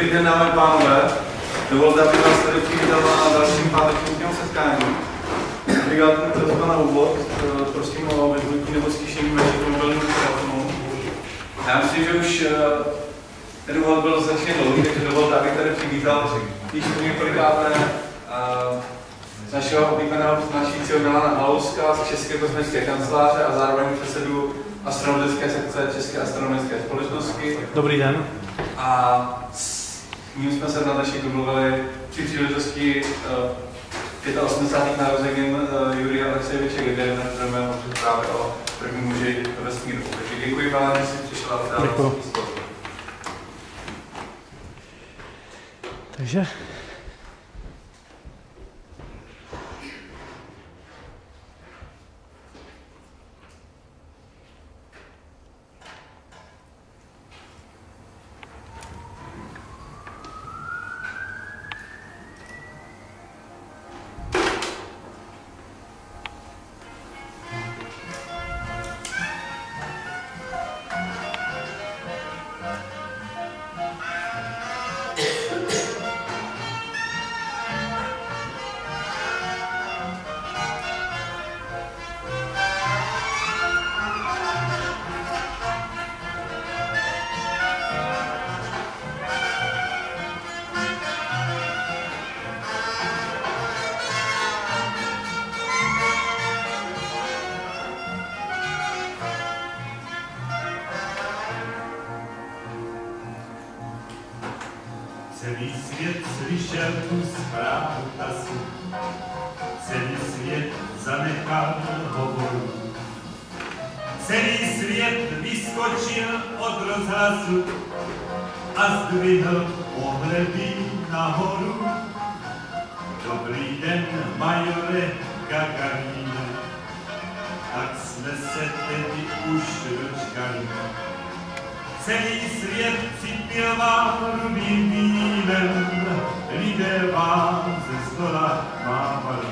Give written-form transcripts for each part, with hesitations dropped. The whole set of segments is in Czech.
Dobrý den, dámy a pánové. Dovolte, abych vás tady přivítal na dalším pátečním setkání. Abych na úvod, prosím o vypnutí nebo ztišení vašich mobilních telefonů. Já myslím, že už ten úvod byl značně dlouhý, takže dovolte, abych tady přivítal již několikáté našeho oblíbeného přednášejícího Milana Halouska z České kosmické kanceláře a zároveň předsedu astronomické sekce České astronomické společnosti. Dobrý den. A s ním jsme se na dnešek domluvili při příležitosti 85. narozenin Jurija Alexejeviče Gagarina, kterému budeme hovořit právě o prvním muži ve vesmíru. Takže děkuji vám, že jste přišla a dala místo. Takže celý svět slyšel tu zprávu tasu, celý svět zanechal hovoru. Celý svět vyskočil od rozhlasu a zdvihl pohledy nahoru. Dobrý den, majore Gagarine, tak jsme se tedy už dočkali. Celý svět cítil vám rudým vínem, lidé vám ze zdola mávali.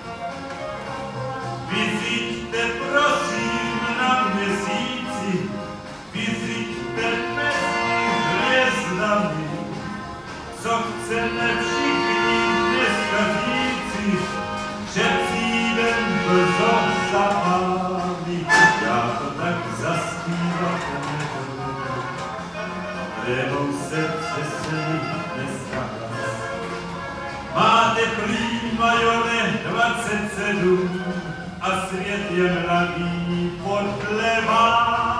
Vyřiďte prosím na měsíci, vyřiďte mezi hvězdami, co chceme všichni dneska říci, že přijdem brzo za vámi. Já to tak zaspívat nebudu, Rebou srdce se mi dneska hlas. Máte prý, majore, 27 a svět je mladý podle vás.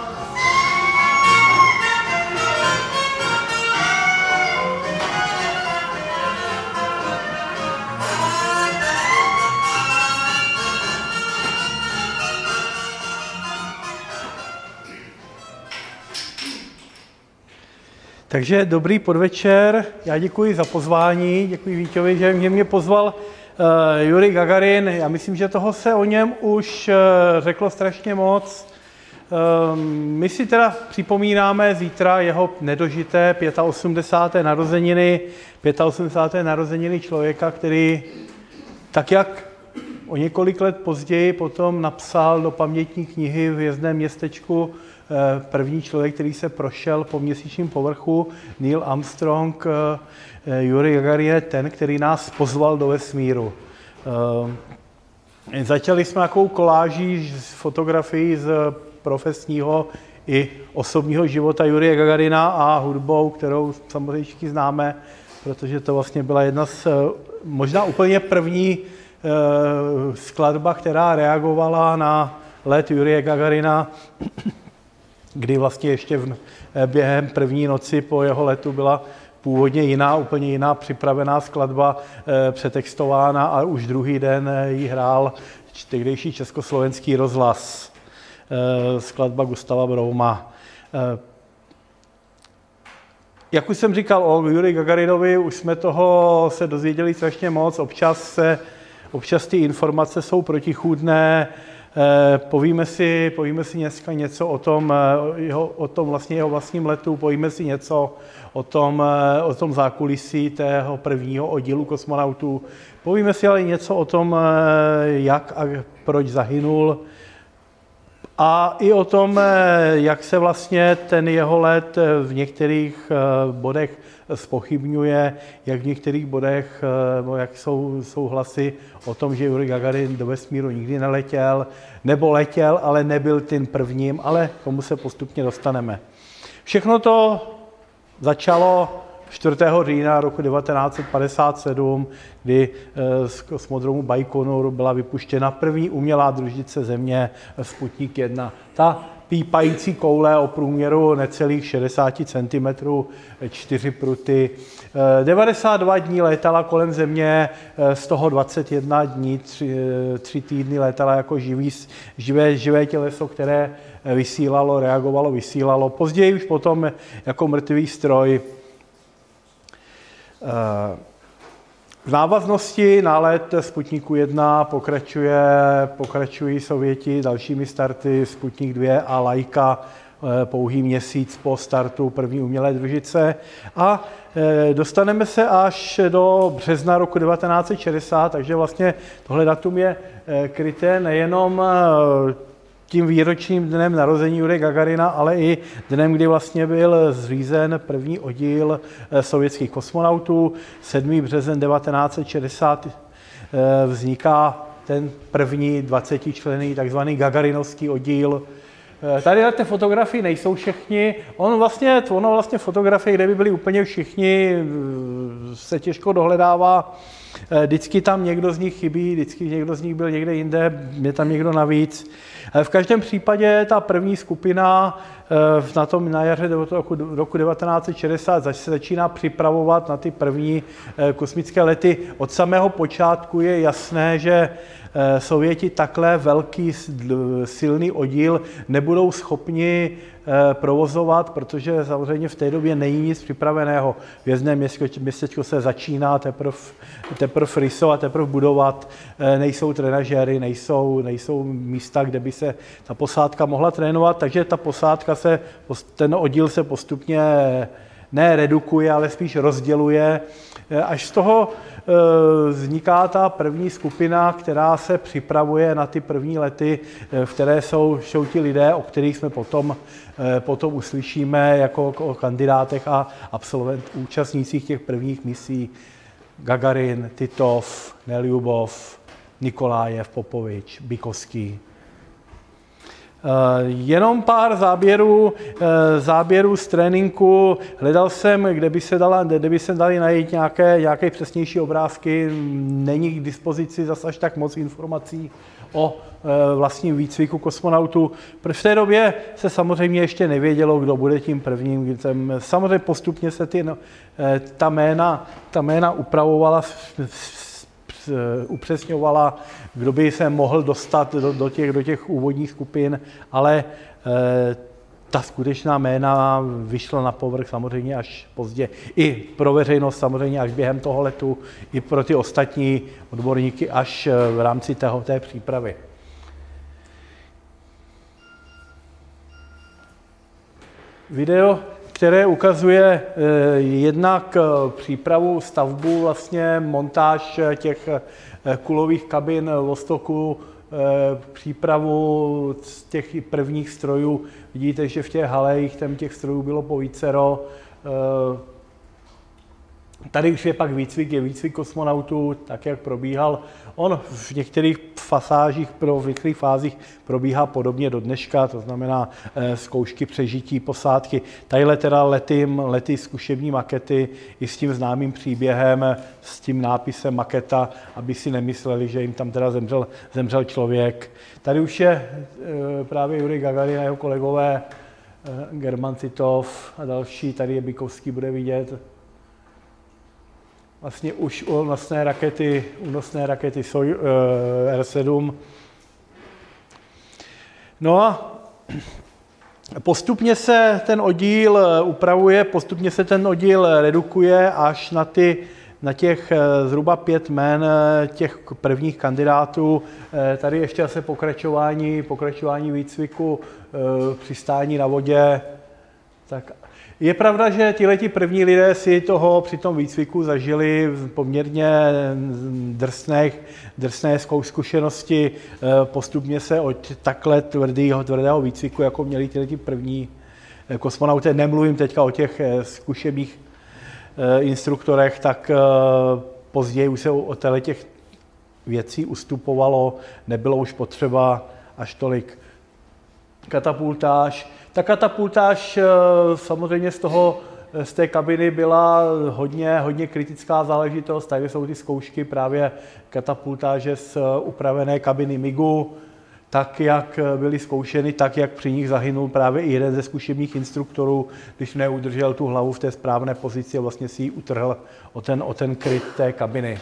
Takže dobrý podvečer, já děkuji za pozvání, děkuji Víťovi, že mě pozval Jurij Gagarin. Já myslím, že toho se o něm už řeklo strašně moc. My si teda připomínáme zítra jeho nedožité 85. narozeniny člověka, který tak jak o několik let později potom napsal do pamětní knihy v Hvězdném městečku první člověk, který se prošel po měsíčním povrchu, Neil Armstrong, Jurij Gagarin je ten, který nás pozval do vesmíru. Začali jsme takovou koláží z fotografií z profesního i osobního života Jurije Gagarina a hudbou, kterou samozřejmě všichni známe, protože to vlastně byla jedna z možná úplně první skladba, která reagovala na let Jurije Gagarina, kdy vlastně ještě během první noci po jeho letu byla původně jiná, úplně jiná připravená skladba přetextována a už druhý den ji hrál tehdejší československý rozhlas. Skladba Gustava Brouma. Jak už jsem říkal o Juriji Gagarinovi, už jsme toho se dozvěděli strašně moc, občas ty informace jsou protichůdné. Povíme si dneska něco o tom vlastně jeho vlastním letu, povíme si něco o tom zákulisí tého prvního oddílu kosmonautů. Povíme si ale něco o tom, jak a proč zahynul A i o tom, jak se vlastně ten jeho let v některých bodech zpochybňuje, jak v některých bodech, jak jsou hlasy o tom, že Jurij Gagarin do vesmíru nikdy neletěl, nebo letěl, ale nebyl tím prvním, ale k tomu se postupně dostaneme. Všechno to začalo 4. října roku 1957, kdy z kosmodromu Bajkonur byla vypuštěna první umělá družice Země Sputnik 1. Ta pípající koule o průměru necelých 60 cm, 4 pruty. 92 dní létala kolem Země, z toho 21 dní, 3 týdny létala jako živé těleso, které vysílalo, reagovalo, vysílalo. Později už potom jako mrtvý stroj. V návaznosti na let Sputniku 1 pokračují Sověti dalšími starty Sputnik 2 a Laika pouhý měsíc po startu první umělé družice a dostaneme se až do března roku 1960, takže vlastně tohle datum je kryté nejenom tím výročním dnem narození Jurije Gagarina, ale i dnem, kdy vlastně byl zřízen první oddíl sovětských kosmonautů. 7. březen 1960 vzniká ten první 20členný takzvaný Gagarinovský oddíl. Tady na té fotografii nejsou všichni. Ono vlastně fotografie, kde by byli úplně všichni, se těžko dohledává. Vždycky tam někdo z nich chybí, vždycky někdo z nich byl někde jinde, je tam někdo navíc. V každém případě ta první skupina na jaře roku 1960 se začíná připravovat na ty první kosmické lety. Od samého počátku je jasné, že Sověti takhle velký silný oddíl nebudou schopni provozovat, protože samozřejmě v té době není nic připraveného. Hvězdné městečko se začíná teprve rysovat, teprve budovat, nejsou trenažéry, nejsou místa, kde by se ta posádka mohla trénovat, takže ta posádka ten oddíl se postupně ne redukuje, ale spíš rozděluje. Až z toho vzniká ta první skupina, která se připravuje na ty první lety, v které jsou ti lidé, o kterých jsme potom uslyšíme jako o kandidátech a účastnících těch prvních misí. Gagarin, Titov, Nelyubov, Nikolájev, Popovič, Bykovský. Jenom pár záběrů z tréninku. Hledal jsem, kde by se dali najít nějaké přesnější obrázky. Není k dispozici zas až tak moc informací o vlastním výcviku kosmonautů. V té době se samozřejmě ještě nevědělo, kdo bude tím prvním. Samozřejmě postupně se ta jména upravovala, upřesňovala, kdo by se mohl dostat do těch úvodních skupin, ale ta skutečná jména vyšla na povrch samozřejmě až pozdě. I pro veřejnost samozřejmě až během toho letu, i pro ty ostatní odborníky až v rámci té přípravy. Video, které ukazuje jednak přípravu, stavbu, vlastně montáž těch kulových kabin Vostoku, přípravu z těch prvních strojů. Vidíte, že v těch halejích těch strojů bylo povícero. Tady už je pak výcvik kosmonautů, tak jak probíhal. On v některých v některých fázích probíhá podobně do dneška, to znamená zkoušky přežití posádky. Tadyhle teda lety zkušební makety i s tím známým příběhem, s tím nápisem maketa, aby si nemysleli, že jim tam teda zemřel člověk. Tady už je právě Jurij Gagarin a jeho kolegové German Titov a další, tady je Bykovský, bude vidět. Vlastně už únosné rakety R7. No a postupně se ten oddíl upravuje, postupně se ten oddíl redukuje až na těch zhruba 5 jmen těch prvních kandidátů. Tady ještě zase pokračování výcviku, přistání na vodě. Tak Je pravda, že tihleti první lidé si toho při tom výcviku zažili poměrně drsné zkušenosti. Postupně se od takhle tvrdého výcviku, jako měli tihleti první kosmonauté, nemluvím teďka o těch zkušebních instruktorech, tak později už se od těch věcí ustupovalo, nebylo už potřeba až tolik. Katapultáž. Ta katapultáž samozřejmě z té kabiny byla hodně kritická záležitost. Tady jsou ty zkoušky právě katapultáže z upravené kabiny MiGu, tak, jak byly zkoušeny, tak, jak při nich zahynul právě i jeden ze zkušebních instruktorů, když neudržel tu hlavu v té správné pozici a vlastně si ji utrhl o ten kryt té kabiny.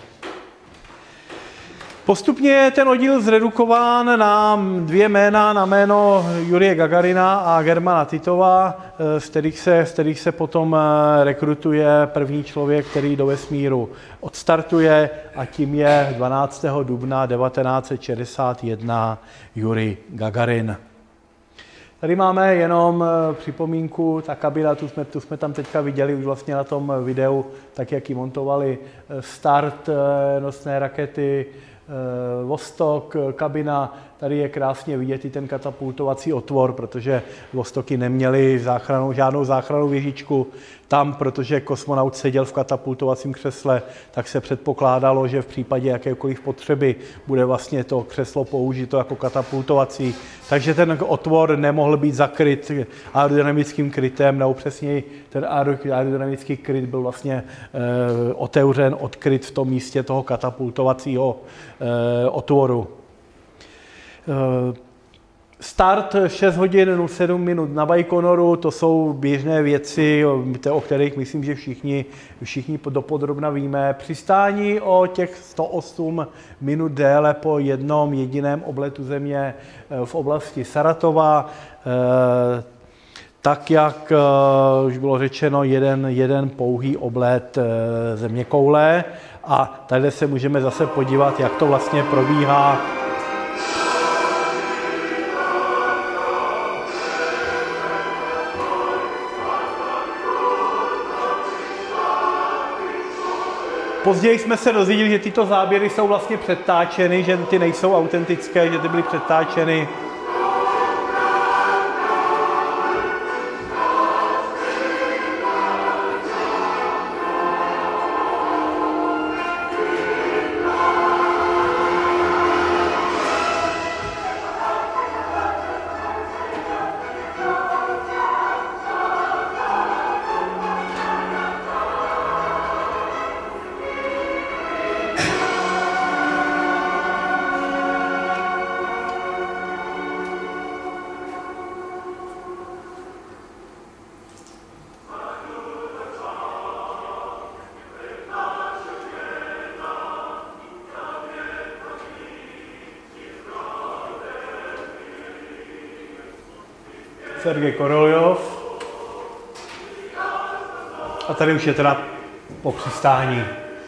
Postupně je ten oddíl zredukován na dvě jména, na jméno Jurije Gagarina a Germana Titova, z kterých se potom rekrutuje první člověk, který do vesmíru odstartuje, a tím je 12. dubna 1961 Jurij Gagarin. Tady máme jenom připomínku, ta kabina, tu jsme tam teďka viděli už vlastně na tom videu, tak jak ji montovali. Start nosné rakety, Vostok, kabina, tady je krásně vidět i ten katapultovací otvor, protože Vostoky neměly žádnou záchrannou věžičku. Tam, protože kosmonaut seděl v katapultovacím křesle, tak se předpokládalo, že v případě jakékoliv potřeby bude vlastně to křeslo použito jako katapultovací. Takže ten otvor nemohl být zakryt aerodynamickým krytem, nebo přesněji ten aerodynamický kryt byl vlastně otevřen, odkryt v tom místě toho katapultovacího otvoru. Start 6 hodin 07 minut na Baikonoru, to jsou běžné věci, o kterých myslím, že všichni dopodrobna víme. Přistání o těch 108 minut déle po jednom jediném obletu Země v oblasti Saratova. Tak, jak už bylo řečeno, jeden pouhý oblet zeměkoule. A tady se můžeme zase podívat, jak to vlastně probíhá. Později jsme se dozvěděli, že tyto záběry jsou vlastně přetáčeny, že ty nejsou autentické, že ty byly přetáčeny. Sergej Koroljov. A tady už je teda po přistání.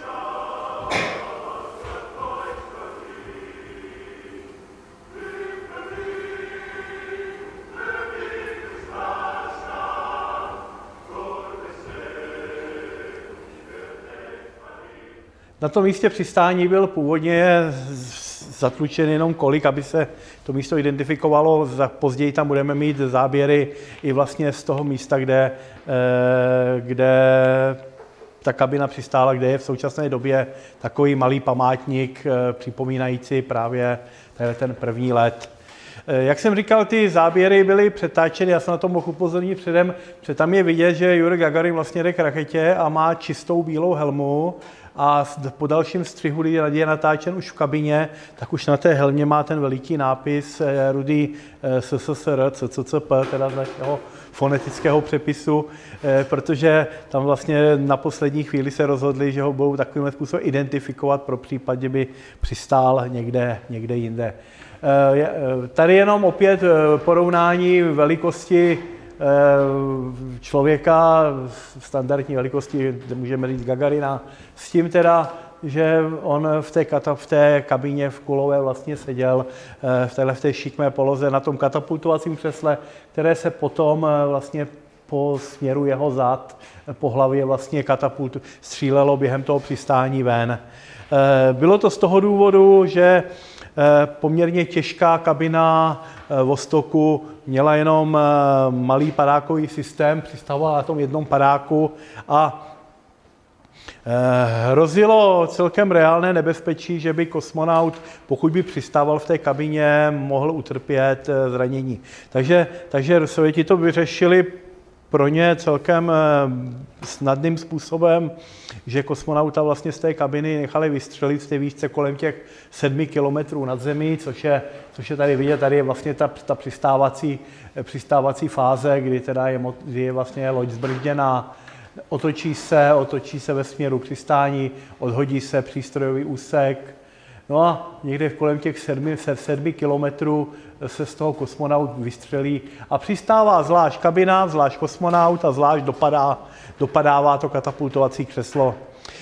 Na tom místě přistání byl původně zatlučen jenom kolik, aby se to místo identifikovalo. Později tam budeme mít záběry i vlastně z toho místa, kde ta kabina přistála, kde je v současné době takový malý památník připomínající právě ten první let. Jak jsem říkal, ty záběry byly přetáčeny, já jsem na to mohl upozornit předem, protože tam je vidět, že Jurij Gagarin vlastně jde k raketě a má čistou bílou helmu, a po dalším střihu, kdy je natáčen už v kabině, tak už na té helmě má ten veliký nápis rudý SSSR, CCCP, teda z našeho fonetického přepisu, protože tam vlastně na poslední chvíli se rozhodli, že ho budou takovým způsobem identifikovat pro případ, že by přistál někde jinde. Tady jenom opět porovnání velikosti člověka, standardní velikosti, můžeme říct Gagarina, s tím teda, že on v té kabině v kulové vlastně seděl v té šikmé poloze na tom katapultovacím křesle, které se potom vlastně po směru jeho zad, po hlavě vlastně katapultu, střílelo během toho přistání ven. Bylo to z toho důvodu, že poměrně těžká kabina Vostoku měla jenom malý padákový systém, přistavovala na tom jednom padáku a hrozilo celkem reálné nebezpečí, že by kosmonaut, pokud by přistával v té kabině, mohl utrpět zranění. Takže Sověti to vyřešili pro ně celkem snadným způsobem, že kosmonauta vlastně z té kabiny nechali vystřelit v té výšce kolem těch 7 kilometrů nad zemí, což je tady vidět, tady je vlastně ta přistávací fáze, kdy je vlastně loď zbrzděná, otočí se ve směru přistání, odhodí se přístrojový úsek. No a někde kolem těch 7 kilometrů se z toho kosmonaut vystřelí a přistává zvlášť kabina, zvlášť kosmonaut a zvlášť dopadává to katapultovací křeslo.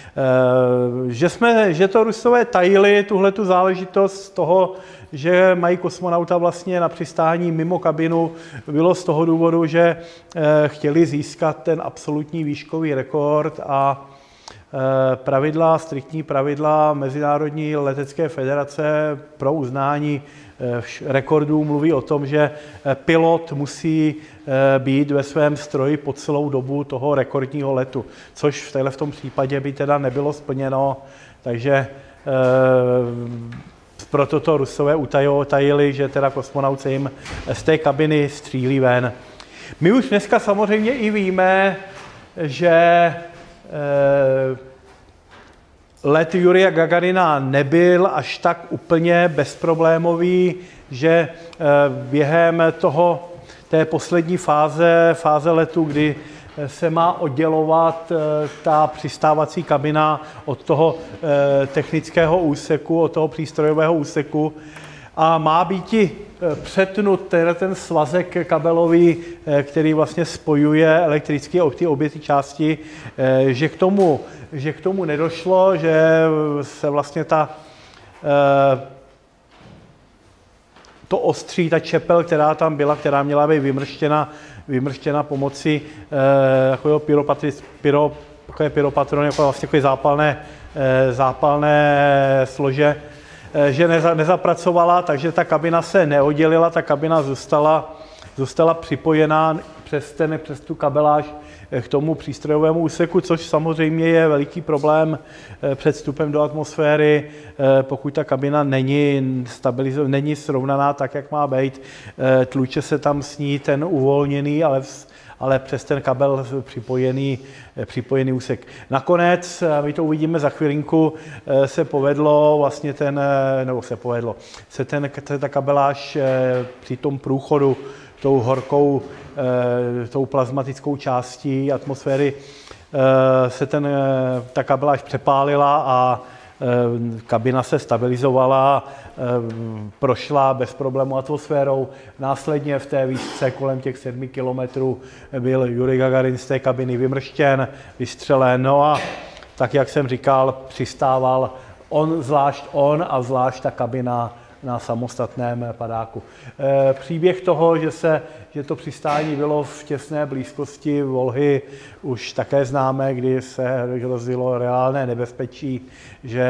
Že to Rusové tajili, tuhletu záležitost z toho, že mají kosmonauta vlastně na přistání mimo kabinu, bylo z toho důvodu, že chtěli získat ten absolutní výškový rekord a striktní pravidla Mezinárodní letecké federace pro uznání rekordů mluví o tom, že pilot musí být ve svém stroji po celou dobu toho rekordního letu, což v tom případě by teda nebylo splněno, takže proto to Rusové utajili, že teda kosmonaut se jim z té kabiny střílí ven. My už dneska samozřejmě i víme, že let Jurija Gagarina nebyl až tak úplně bezproblémový, že během té poslední fáze letu, kdy se má oddělovat ta přistávací kabina od toho technického úseku, od toho přístrojového úseku a má být přetnut ten svazek kabelový, který vlastně spojuje elektricky obě ty části, že k tomu nedošlo, že se vlastně to ostří, ta čepel, která tam byla, která měla být vymrštěna pomocí takového pyropatron, jako vlastně zápalné slože, že nezapracovala, takže ta kabina se neoddělila, ta kabina zůstala připojená přes tu kabeláž k tomu přístrojovému úseku, což samozřejmě je veliký problém před vstupem do atmosféry, pokud ta kabina není srovnaná tak, jak má být, tluče se tam s ní ten uvolněný, ale přes ten kabel připojený úsek. Nakonec, my to uvidíme za chvilinku, se povedlo vlastně ta kabeláž při tom průchodu tou horkou, tou plazmatickou částí atmosféry se ta kabeláž přepálila a kabina se stabilizovala, prošla bez problému atmosférou. Následně v té výšce kolem těch 7 kilometrů byl Jurij Gagarin z té kabiny vymrštěn, vystřelen. No a tak, jak jsem říkal, přistával a zvlášť ta kabina na samostatném padáku. Příběh toho, že to přistání bylo v těsné blízkosti Volhy, už také známe, kdy se hrozilo reálné nebezpečí, že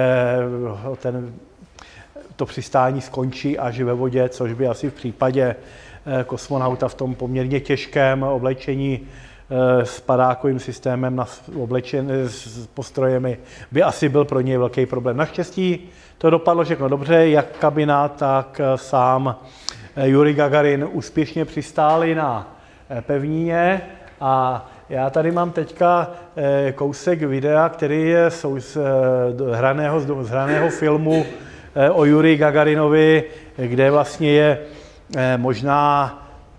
to přistání skončí až ve vodě, což by asi v případě kosmonauta v tom poměrně těžkém oblečení s padákovým systémem s postrojemi by asi byl pro něj velký problém. Naštěstí to dopadlo všechno dobře, jak kabina, tak sám Jurij Gagarin úspěšně přistáli na pevnině a já tady mám teďka kousek videa, který je z hraného filmu o Juriji Gagarinovi, kde vlastně je možná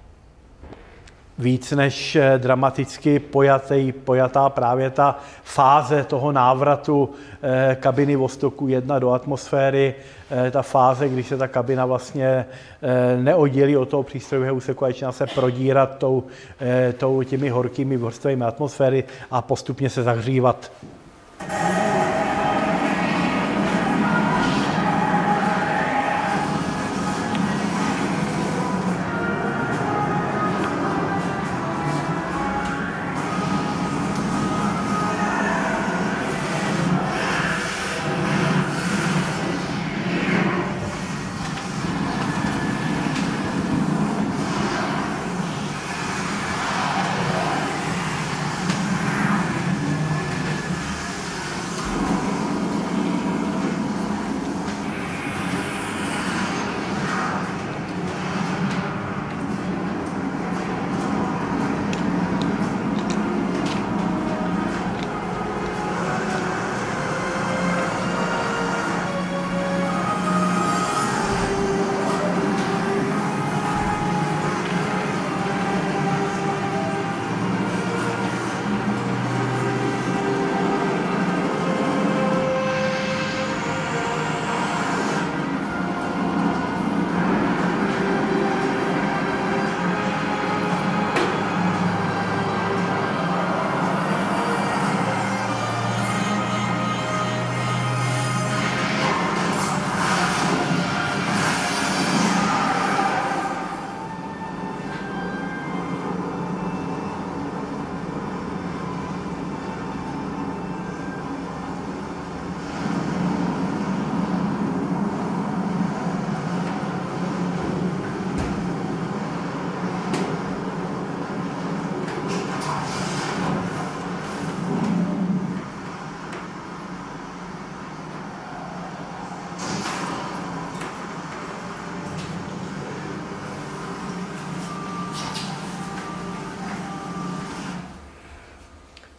víc než dramaticky pojatá právě ta fáze toho návratu kabiny Vostoku 1 do atmosféry, ta fáze, když se ta kabina vlastně neoddělí od toho přístrojového úseku a začíná se prodírat těmi horkými vrstvami atmosféry a postupně se zahřívat.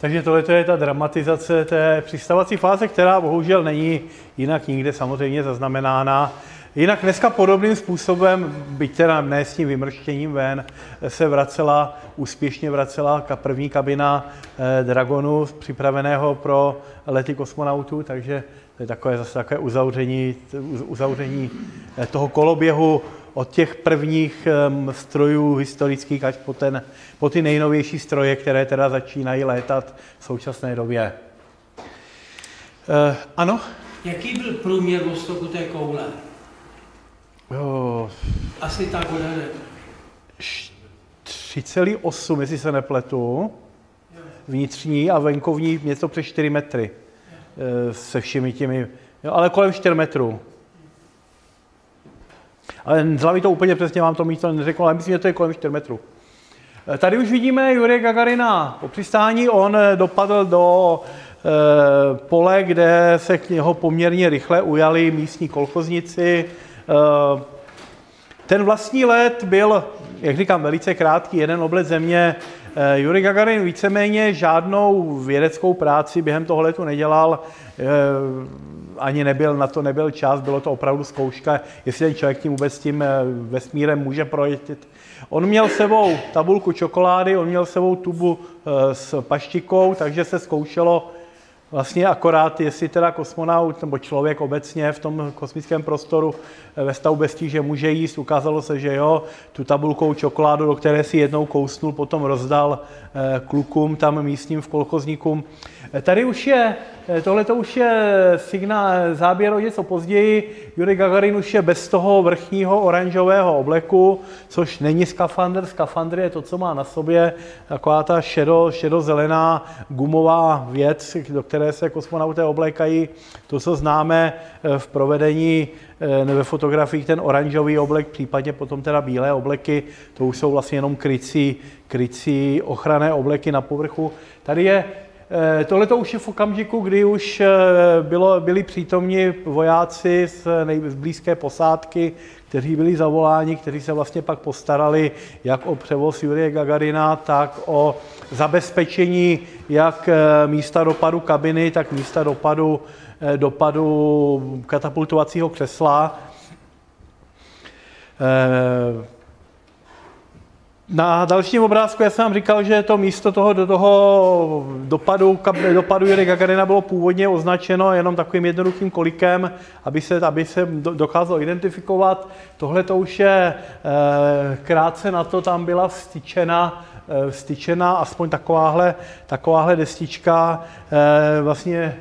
Takže tohle je ta dramatizace té přistavací fáze, která bohužel není jinak nikde samozřejmě zaznamenána. Jinak dneska podobným způsobem, byť teda ne s tím vymrštěním ven, se úspěšně vracela první kabina Dragonu připraveného pro lety kosmonautů, takže to je takové uzavření toho koloběhu od těch prvních strojů historických až po ty nejnovější stroje, které teda začínají létat v současné době. Ano? Jaký byl průměr vostoku té koule? Asi tak odhadem. 3,8, jestli se nepletu, vnitřní a venkovní něco přes 4 metry se všemi těmi, ale kolem 4 metrů. Ale z hlavy to úplně přesně vám to místo neřekl, ale myslím, že to je kolem 4 metrů. Tady už vidíme Jurije Gagarina po přistání, on dopadl do pole, kde se k něho poměrně rychle ujali místní kolchozníci. Ten vlastní let byl, jak říkám, velice krátký, jeden oblet země. Jurij Gagarin víceméně žádnou vědeckou práci během toho letu nedělal, ani na to nebyl čas, bylo to opravdu zkouška, jestli ten člověk s tím vesmírem může projet. On měl sebou tabulku čokolády, on měl sebou tubu s paštikou, takže se zkoušelo vlastně akorát, jestli teda kosmonaut nebo člověk obecně v tom kosmickém prostoru ve stavu bez tíže může jíst. Ukázalo se, že jo, tu tabulkou čokoládu, do které si jednou kousnul, potom rozdal klukům tam místním v kolchozníkům. Tady už je, tohleto už je záběr o něco později. Jurij Gagarin už je bez toho vrchního oranžového obleku, což není skafandr. Skafandr je to, co má na sobě, taková ta šedozelená gumová věc, do které se kosmonauté oblékají. To, co známe v provedení ve fotografiích, ten oranžový oblek, případně potom teda bílé obleky, to už jsou vlastně jenom krycí ochranné obleky na povrchu. Tady je tohleto už je v okamžiku, kdy už byli přítomni vojáci z blízké posádky, kteří byli zavoláni, kteří se vlastně pak postarali jak o převoz Jurije Gagarina, tak o zabezpečení jak místa dopadu kabiny, tak místa dopadu katapultovacího křesla. Na dalším obrázku já jsem vám říkal, že to místo toho dopadu Jurije Gagarina bylo původně označeno jenom takovým jednoduchým kolikem, aby se dokázalo identifikovat. Tohle to už je krátce na to, tam byla vstyčena aspoň takováhle destička, vlastně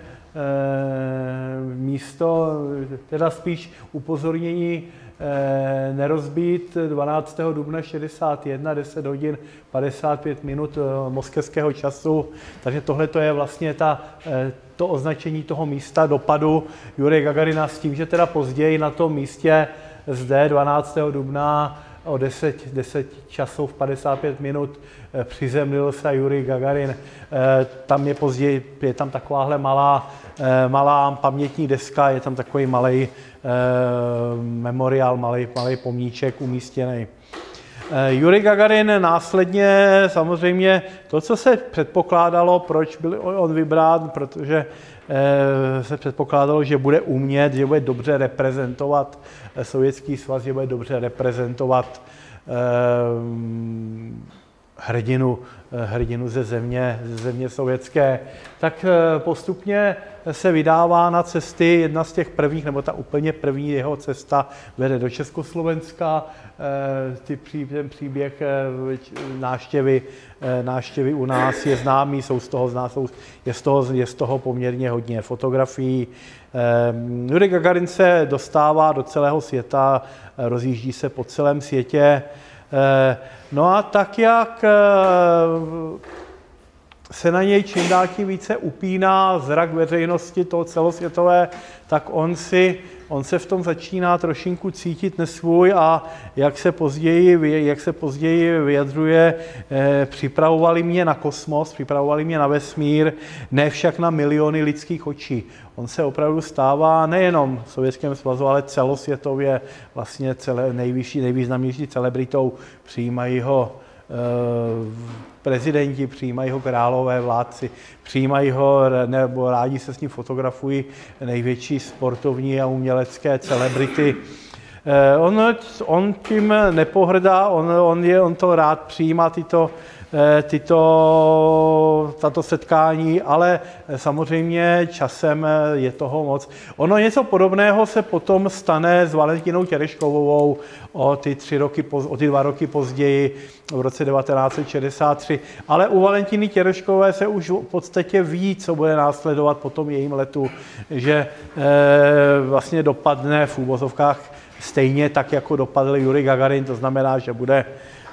místo, teda spíš upozornění nerozbít 12. dubna 61, 10 hodin 55 minut moskevského času. Takže tohle je vlastně to označení toho místa dopadu Jurije Gagarina s tím, že teda později na tom místě zde 12. dubna o 10 časů v 55 minut přizemlil se Jurij Gagarin. Tam je tam takováhle malá pamětní deska, je tam takový malý memoriál, malý pomníček umístěný. Jurij Gagarin následně samozřejmě to, co se předpokládalo, proč byl on vybrán, protože se předpokládalo, že bude umět, že bude dobře reprezentovat Sovětský svaz, že bude dobře reprezentovat hrdinu ze země sovětské, tak postupně se vydává na cesty. Jedna z těch prvních, nebo ta úplně první jeho cesta vede do Československa. Ten příběh návštěvy u nás je známý, je z toho poměrně hodně fotografií. Jurij Gagarin se dostává do celého světa, rozjíždí se po celém světě. No a tak, jak se na něj čím dál tím více upíná zrak veřejnosti toho celosvětové, tak on se v tom začíná trošinku cítit nesvůj a jak se později vyjadřuje, připravovali mě na kosmos, připravovali mě na vesmír, ne však na miliony lidských očí. On se opravdu stává nejenom v Sovětském svazu, ale celosvětově vlastně nejvýznamnější celebritou, přijímají ho prezidenti, přijímají ho králové, vládci, přijímají ho nebo rádi se s ním fotografují největší sportovní a umělecké celebrity. On tím nepohrdá, on to rád přijímá tato setkání, ale samozřejmě časem je toho moc. Ono něco podobného se potom stane s Valentinou Tereškovou o ty 2 roky později, v roce 1963. Ale u Valentiny Tereškové se už v podstatě ví, co bude následovat po tom jejím letu, že vlastně dopadne v úvozovkách stejně tak, jako dopadl Jurij Gagarin, to znamená, že bude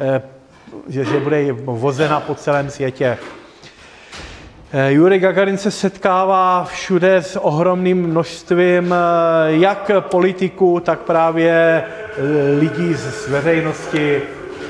vozena po celém světě. Jurij Gagarin se setkává všude s ohromným množstvím jak politiků, tak právě lidí z veřejnosti.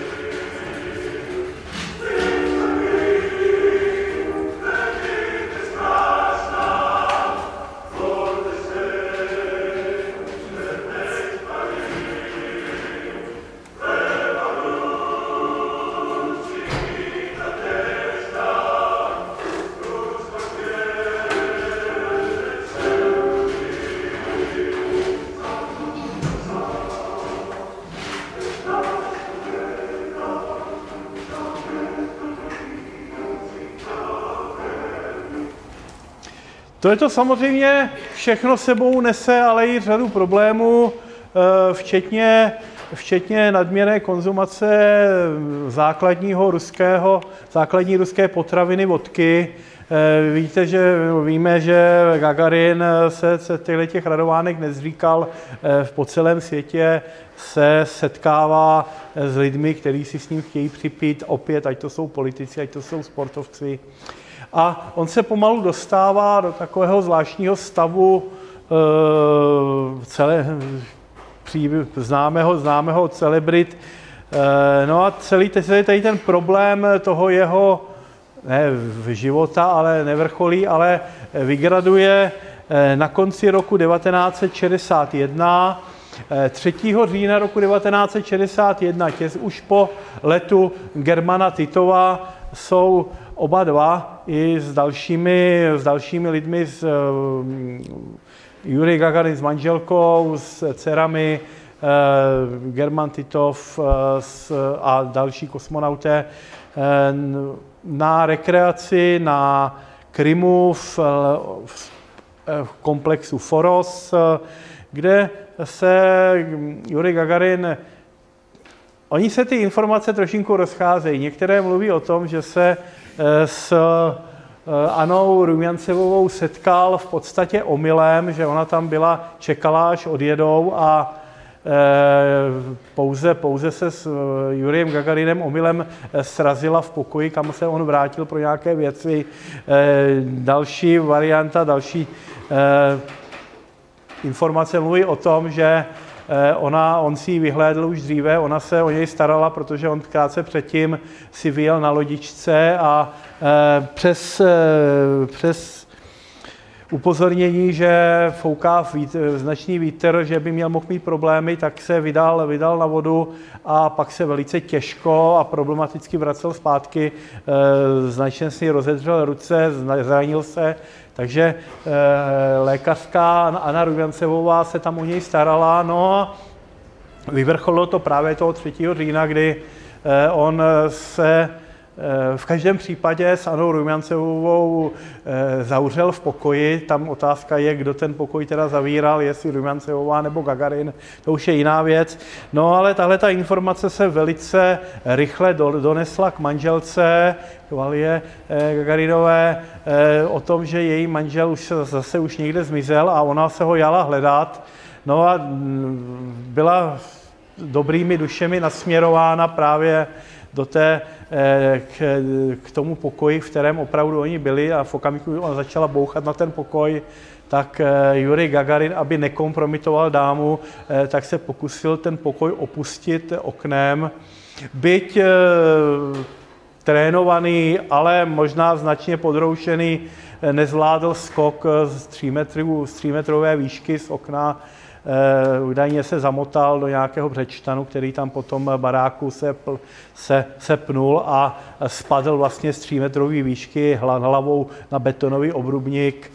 To samozřejmě všechno sebou nese, ale i řadu problémů, včetně nadměrné konzumace základní ruské potraviny vodky. Víme, že Gagarin se těch radovánek nezříkal, po celém světě se setkává s lidmi, kteří si s ním chtějí připít, opět, ať to jsou politici, ať to jsou sportovci. A on se pomalu dostává do takového zvláštního stavu známého celebrit. No a celý tady ten problém toho jeho ne života, ale nevrcholí, ale vygraduje na konci roku 1961. 3. října roku 1961, už po letu Germana Titova, jsou oba dva i s dalšími lidmi, Jurij Gagarin s manželkou, s dcerami, German Titov a další kosmonauté na rekreaci na Krymu v komplexu Foros, kde se Jurij Gagarin, oni se ty informace trošinku rozcházejí. Některé mluví o tom, že se s Annou Rumjancevovou setkal v podstatě omylem, že ona tam byla, čekala, až odjedou a pouze se s Jurijem Gagarinem omylem srazila v pokoji, kam se on vrátil pro nějaké věci. Další varianta, další informace mluví o tom, že on si ji vyhlédl už dříve, ona se o něj starala, protože on krátce předtím si vyjel na lodičce a přes upozornění, že fouká značný vítr, že by mohl mít problémy, tak se vydal na vodu a pak se velice těžko a problematicky vracel zpátky. Značně si rozedřel ruce, zranil se, takže lékařka Anna Rumjancevová se tam o něj starala. No a vyvrcholilo to právě toho 3. října, kdy on se v každém případě s Annou Rumjancevovou zavřel v pokoji. Tam otázka je, kdo ten pokoj teda zavíral, jestli Rumjancevová nebo Gagarin, to už je jiná věc. No ale tahle ta informace se velice rychle donesla k manželce Valie Gagarinové o tom, že její manžel už někde zmizel a ona se ho jala hledat. No a byla dobrými dušemi nasměrována právě k tomu pokoji, v kterém opravdu oni byli, a v okamžiku, kdy ona začala bouchat na ten pokoj, tak Jurij Gagarin, aby nekompromitoval dámu, tak se pokusil ten pokoj opustit oknem. Byť trénovaný, ale možná značně podroušený, nezvládl skok z 3metrové výšky z okna údajně se zamotal do nějakého břečtanu, který tam potom baráku se pnul a spadl vlastně z 3metrový výšky hlavou na betonový obrubník.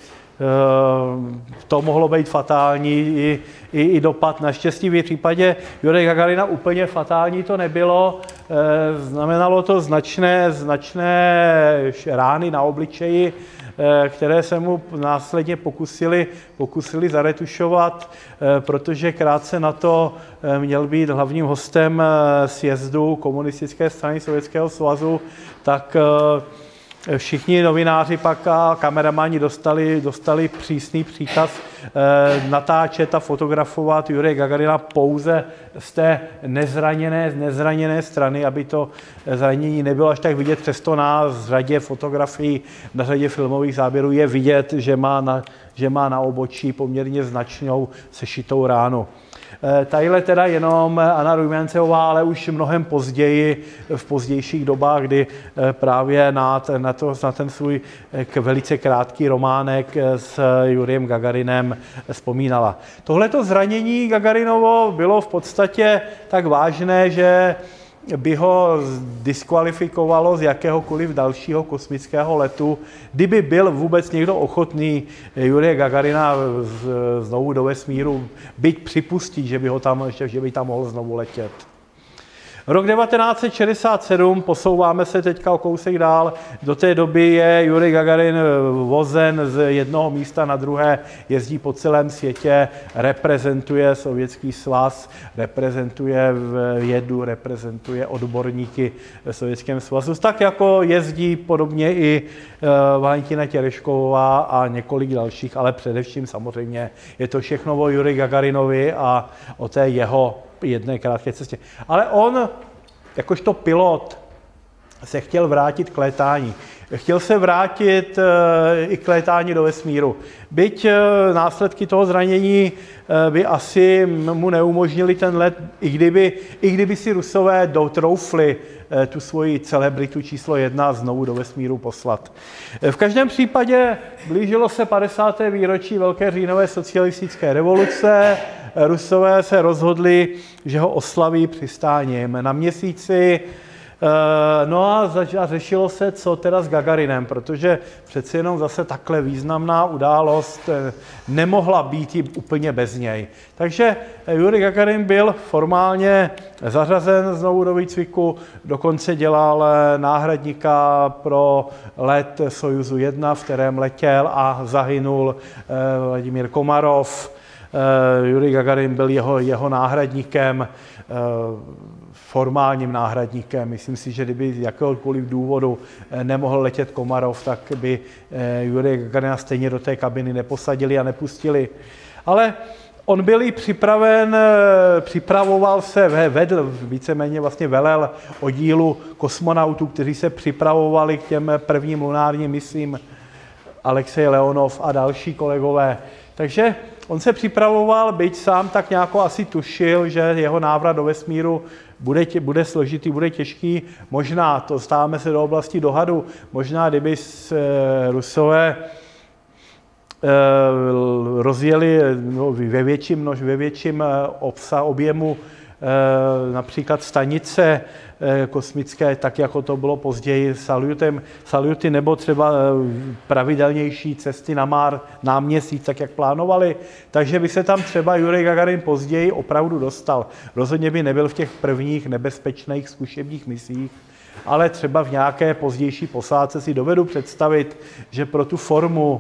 To mohlo být fatální i dopad. Naštěstí v případě Jurije Gagarina úplně fatální to nebylo. Znamenalo to značné rány na obličeji, které se mu následně pokusili zaretušovat, protože krátce na to měl být hlavním hostem sjezdu Komunistické strany Sovětského svazu, tak všichni novináři pak a kameramani dostali přísný příkaz natáčet a fotografovat Jurije Gagarina pouze z té nezraněné strany, aby to zranění nebylo až tak vidět. Přesto na řadě fotografií, na řadě filmových záběrů je vidět, že má na obočí poměrně značnou sešitou ránu. Tadyhle teda jenom Anna Rumiancevová, ale už mnohem později, v pozdějších dobách, kdy právě na ten svůj velice krátký románek s Jurijem Gagarinem vzpomínala. Tohleto zranění Gagarinovo bylo v podstatě tak vážné, že by ho diskvalifikovalo z jakéhokoliv dalšího kosmického letu, kdyby byl vůbec někdo ochotný Jurije Gagarina znovu do vesmíru, byť připustit, že by tam mohl znovu letět. Rok 1967, posouváme se teďka o kousek dál, do té doby je Jurij Gagarin vozen z jednoho místa na druhé, jezdí po celém světě, reprezentuje Sovětský svaz, reprezentuje vědu, reprezentuje odborníky v Sovětském svazu, tak jako jezdí podobně i Valentina Terešková a několik dalších, ale především samozřejmě je to všechno o Juriji Gagarinovi a o té jeho jedné krátké cestě. Ale on, jakožto pilot, se chtěl vrátit k létání. Chtěl se vrátit i k létání do vesmíru. Byť následky toho zranění by asi mu neumožnili ten let, i kdyby si Rusové dotroufli tu svoji celebritu číslo 1 znovu do vesmíru poslat. V každém případě blížilo se 50. výročí Velké říjnové socialistické revoluce. Rusové se rozhodli, že ho oslaví přistáním na Měsíci. No a řešilo se, co teda s Gagarinem, protože přeci jenom zase takhle významná událost nemohla být úplně bez něj. Takže Jurij Gagarin byl formálně zařazen znovu do výcviku, dokonce dělal náhradníka pro let Sojuzu 1, v kterém letěl a zahynul Vladimír Komarov. Jurij Gagarin byl jeho náhradníkem, formálním náhradníkem. Myslím si, že kdyby z jakéhokoliv důvodu nemohl letět Komarov, tak by Jurije Gagarina stejně do té kabiny neposadili a nepustili. Ale on byl i připravoval se, vedl, víceméně vlastně velel oddílu kosmonautů, kteří se připravovali k těm prvním lunárním misím, Alexej Leonov a další kolegové. Takže on se připravoval, byť sám tak nějak asi tušil, že jeho návrat do vesmíru bude složitý, bude těžký. Možná, to stáváme se do oblasti dohadu, možná kdyby Rusové rozjeli ve větším objemu například stanice kosmické, tak jako to bylo později Salyuty, nebo třeba pravidelnější cesty na Měsíc, tak jak plánovali, takže by se tam třeba Jurij Gagarin později opravdu dostal. Rozhodně by nebyl v těch prvních nebezpečných zkušebních misích, ale třeba v nějaké pozdější posádce si dovedu představit, že pro tu formu,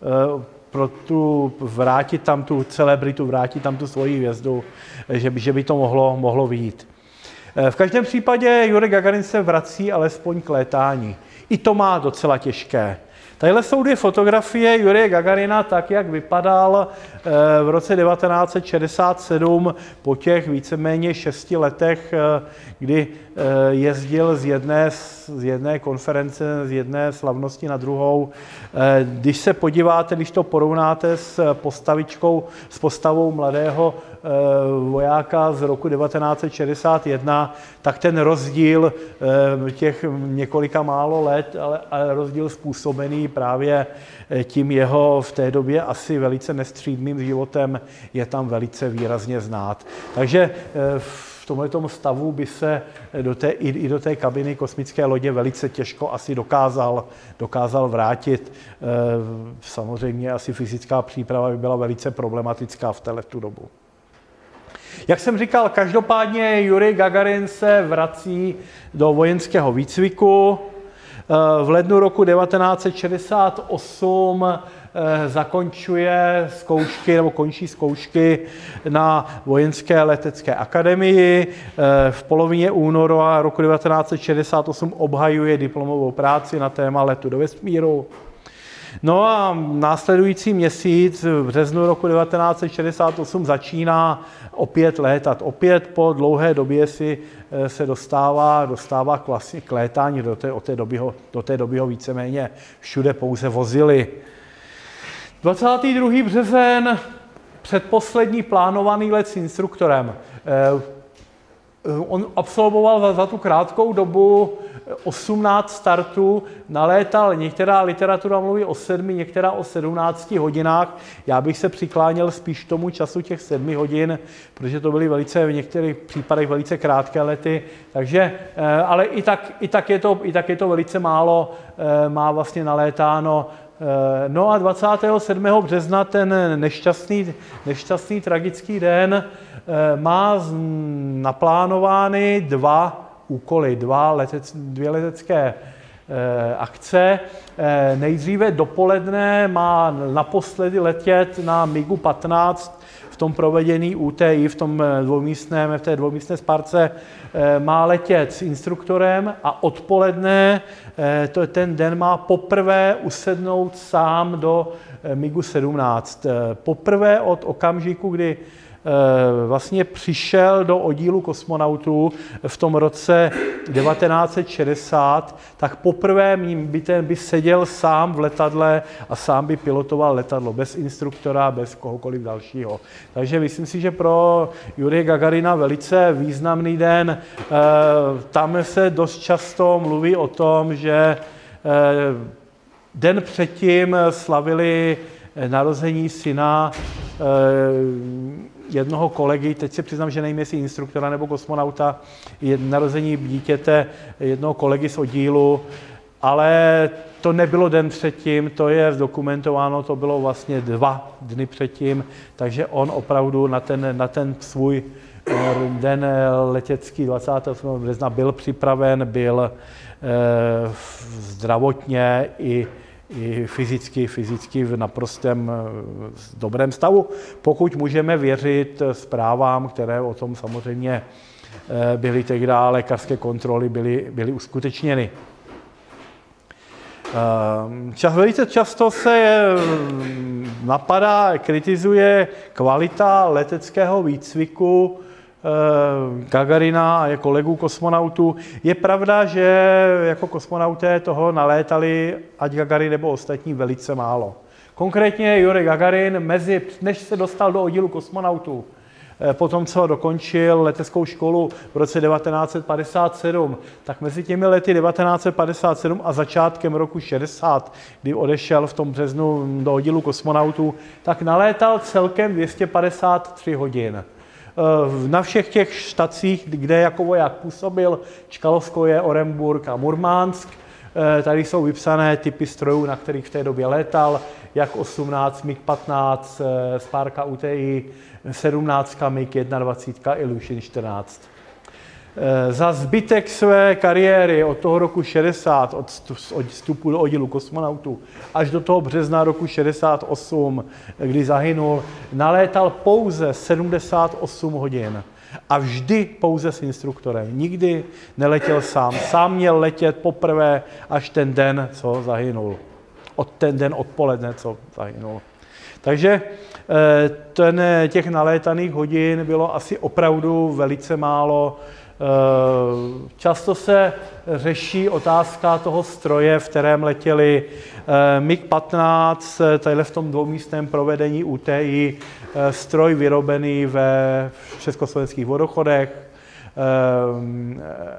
vrátit tam tu celebritu, vrátit tam tu svoji hvězdu, že by to mohlo vyjít. V každém případě Jurij Gagarin se vrací alespoň k létání. I to má docela těžké. Tadyhle jsou dvě fotografie Jurije Gagarina, tak jak vypadal v roce 1967 po těch víceméně 6 letech, kdy jezdil z jedné konference, z jedné slavnosti na druhou. Když se podíváte, když to porovnáte s postavou mladého vojáka z roku 1961, tak ten rozdíl těch několika málo let, ale rozdíl způsobený oblíbený právě tím jeho v té době asi velice nestřídmým životem, je tam velice výrazně znát. Takže v tomhletom stavu by se i do té kabiny kosmické lodě velice těžko asi dokázal vrátit. Samozřejmě asi fyzická příprava by byla velice problematická v tu dobu. Jak jsem říkal, každopádně Jurij Gagarin se vrací do vojenského výcviku. V lednu roku 1968 zakončuje zkoušky nebo končí zkoušky na vojenské letecké akademii. V polovině února roku 1968 obhajuje diplomovou práci na téma letu do vesmíru. No a následující měsíc, v březnu roku 1968, začíná opět létat. Opět po dlouhé době se dostává k létání, do té doby ho víceméně všude pouze vozili. 22. březen, předposlední plánovaný let s instruktorem. On absolvoval za tu krátkou dobu 18 startů, nalétal, některá literatura mluví o 7, některá o 17 hodinách. Já bych se přikláněl spíš k tomu času těch 7 hodin, protože to byly v některých případech velice krátké lety, takže, ale i tak je to velice málo, má vlastně nalétáno. No a 27. března, ten nešťastný tragický den, má naplánovány 2 úkoly, dvě letecké akce. Nejdříve dopoledne má naposledy letět na MiGu 15 v tom provedený UTI, v té dvoumístné spárce má letět s instruktorem a odpoledne ten den má poprvé usednout sám do MiGu 17. Poprvé od okamžiku, kdy vlastně přišel do oddílu kosmonautů v tom roce 1960, tak poprvé by seděl sám v letadle a sám by pilotoval letadlo, bez instruktora, bez kohokoliv dalšího. Takže myslím si, že pro Jurije Gagarina velice významný den. Tam se dost často mluví o tom, že den předtím slavili narození syna jednoho kolegy, teď si přiznám, že nevím, jestli instruktora nebo kosmonauta, narození dítěte jednoho kolegy z oddílu, ale to nebylo den předtím, to je zdokumentováno, to bylo vlastně 2 dny předtím, takže on opravdu na ten svůj den letecký 28. března byl připraven, byl zdravotně i fyzicky v naprostém dobrém stavu, pokud můžeme věřit zprávám, které o tom samozřejmě byly tehdy, lékařské kontroly byly uskutečněny. Velice často se napadá, kritizuje kvalita leteckého výcviku Gagarina a kolegů kosmonautů. Je pravda, že jako kosmonauté toho nalétali, ať Gagarin nebo ostatní, velice málo. Konkrétně Jurij Gagarin, než se dostal do oddílu kosmonautů, potom co dokončil leteckou školu v roce 1957, tak mezi těmi lety 1957 a začátkem roku 60, kdy odešel v tom březnu do oddílu kosmonautů, tak nalétal celkem 253 hodin. Na všech těch štacích, kde jako voják působil, Čkalovskoje, Oremburk a Murmansk, tady jsou vypsané typy strojů, na kterých v té době létal, jak 18 MiG-15, Spárka UTI, 17 MiG-21, Ilyushin 14. Za zbytek své kariéry od toho roku 60, od vstupu do oddílu kosmonautů, až do toho března roku 68, kdy zahynul, nalétal pouze 78 hodin. A vždy pouze s instruktorem. Nikdy neletěl sám. Sám měl letět poprvé až ten den, co zahynul. Ten den odpoledne, co zahynul. Takže těch nalétaných hodin bylo asi opravdu velice málo. Často se řeší otázka toho stroje, v kterém letěli MiG-15, tady v tom dvoumístném provedení UTI, stroj vyrobený v československých vodochodech,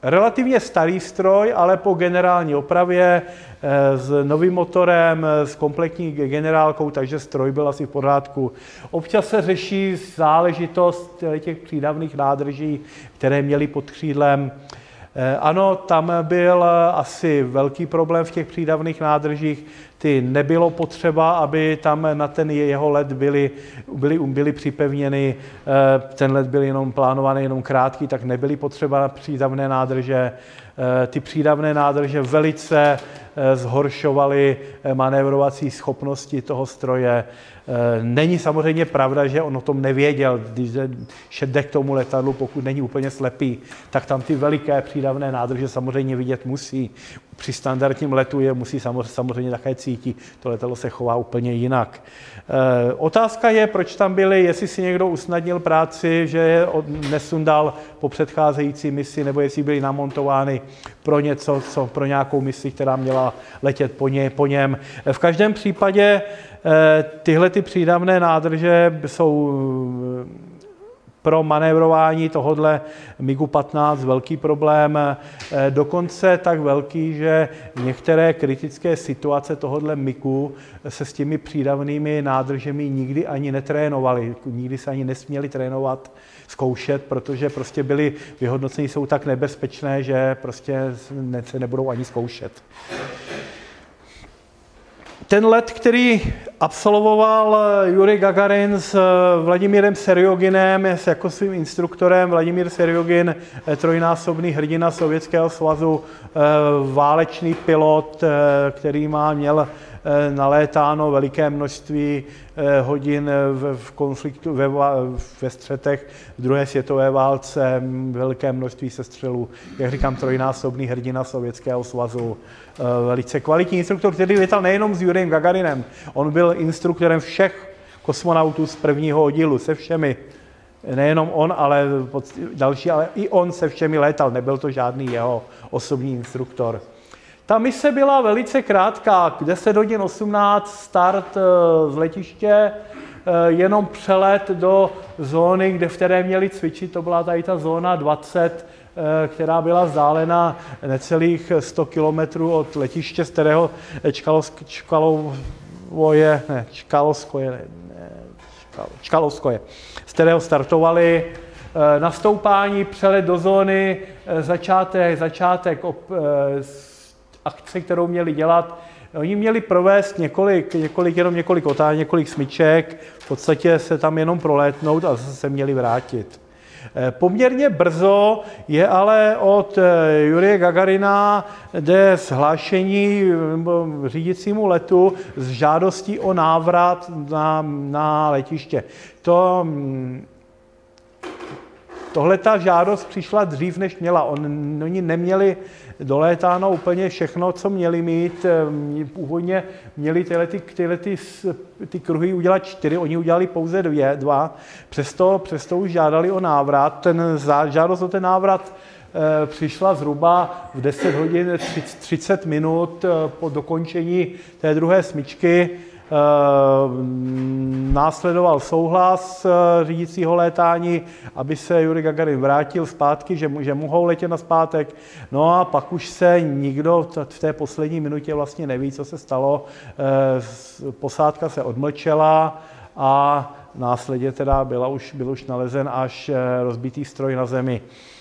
relativně starý stroj, ale po generální opravě s novým motorem, s kompletní generálkou, takže stroj byl asi v pořádku. Občas se řeší záležitost těch přídavných nádrží, které měly pod křídlem. Ano, tam byl asi velký problém v těch přídavných nádržích. Ty nebylo potřeba, aby tam na ten jeho led byly připevněny. Ten led byl jenom plánovaný, jenom krátký, tak nebyly potřeba přídavné nádrže. Ty přídavné nádrže velice zhoršovaly manévrovací schopnosti toho stroje. Není samozřejmě pravda, že on o tom nevěděl, když jde k tomu letadlu, pokud není úplně slepý, tak tam ty veliké přídavné nádrže samozřejmě vidět musí. Při standardním letu je musí samozřejmě také cítit. To letadlo se chová úplně jinak. Otázka je, proč tam byly, jestli si někdo usnadnil práci, že je nesundal po předcházející misi, nebo jestli byly namontovány pro něco, pro nějakou misi, která měla letět po něm. V každém případě tyhle ty přídavné nádrže jsou pro manévrování tohohle MiG-15 velký problém, dokonce tak velký, že některé kritické situace tohohle MiGu se s těmi přídavnými nádržemi nikdy ani netrénovaly, nikdy se ani nesměli trénovat, zkoušet, protože prostě byly vyhodnoceny, jsou tak nebezpečné, že prostě se nebudou ani zkoušet. Ten let, který absolvoval Jurij Gagarin s Vladimírem Serjoginem jako svým instruktorem, Vladimír Serjogin, trojnásobný hrdina Sovětského svazu, válečný pilot, který měl nalétáno veliké množství hodin v konfliktu, ve střetech v druhé světové válce, velké množství sestřelů, jak říkám, trojnásobný hrdina Sovětského svazu. Velice kvalitní instruktor, který letal nejenom s Jurijem Gagarinem, on byl instruktorem všech kosmonautů z prvního oddílu, se všemi. Nejenom on, ale další, ale i on se všemi létal, nebyl to žádný jeho osobní instruktor. Ta mise byla velice krátká, 10 hodin 18 start z letiště, jenom přelet do zóny, v které měli cvičit, to byla tady ta zóna 20, která byla vzdálena necelých 100 kilometrů od letiště, z kterého Čkalovskoje, z kterého startovali. Nastoupání, přelet do zóny, začátek akce, kterou měli dělat. Oni měli provést několik otáček, několik smyček, v podstatě se tam jenom prolétnout a zase se měli vrátit. Poměrně brzo je ale od Jurije Gagarina jde zhlášení řídícímu letu s žádostí o návrat na letiště. Tohle ta žádost přišla dřív, než měla. Oni neměli dolétáno úplně všechno, co měli mít. Původně měli ty kruhy udělat 4, oni udělali pouze 2. Přesto už žádali o návrat. Žádost o ten návrat přišla zhruba v 10 hodin 30 minut po dokončení té druhé smyčky. Následoval souhlas řídícího létání, aby se Jurij Gagarin vrátil zpátky, že mohou letět nazpátek. No a pak už se nikdo v té poslední minutě vlastně neví, co se stalo. Posádka se odmlčela a následně teda byl už nalezen až rozbitý stroj na zemi.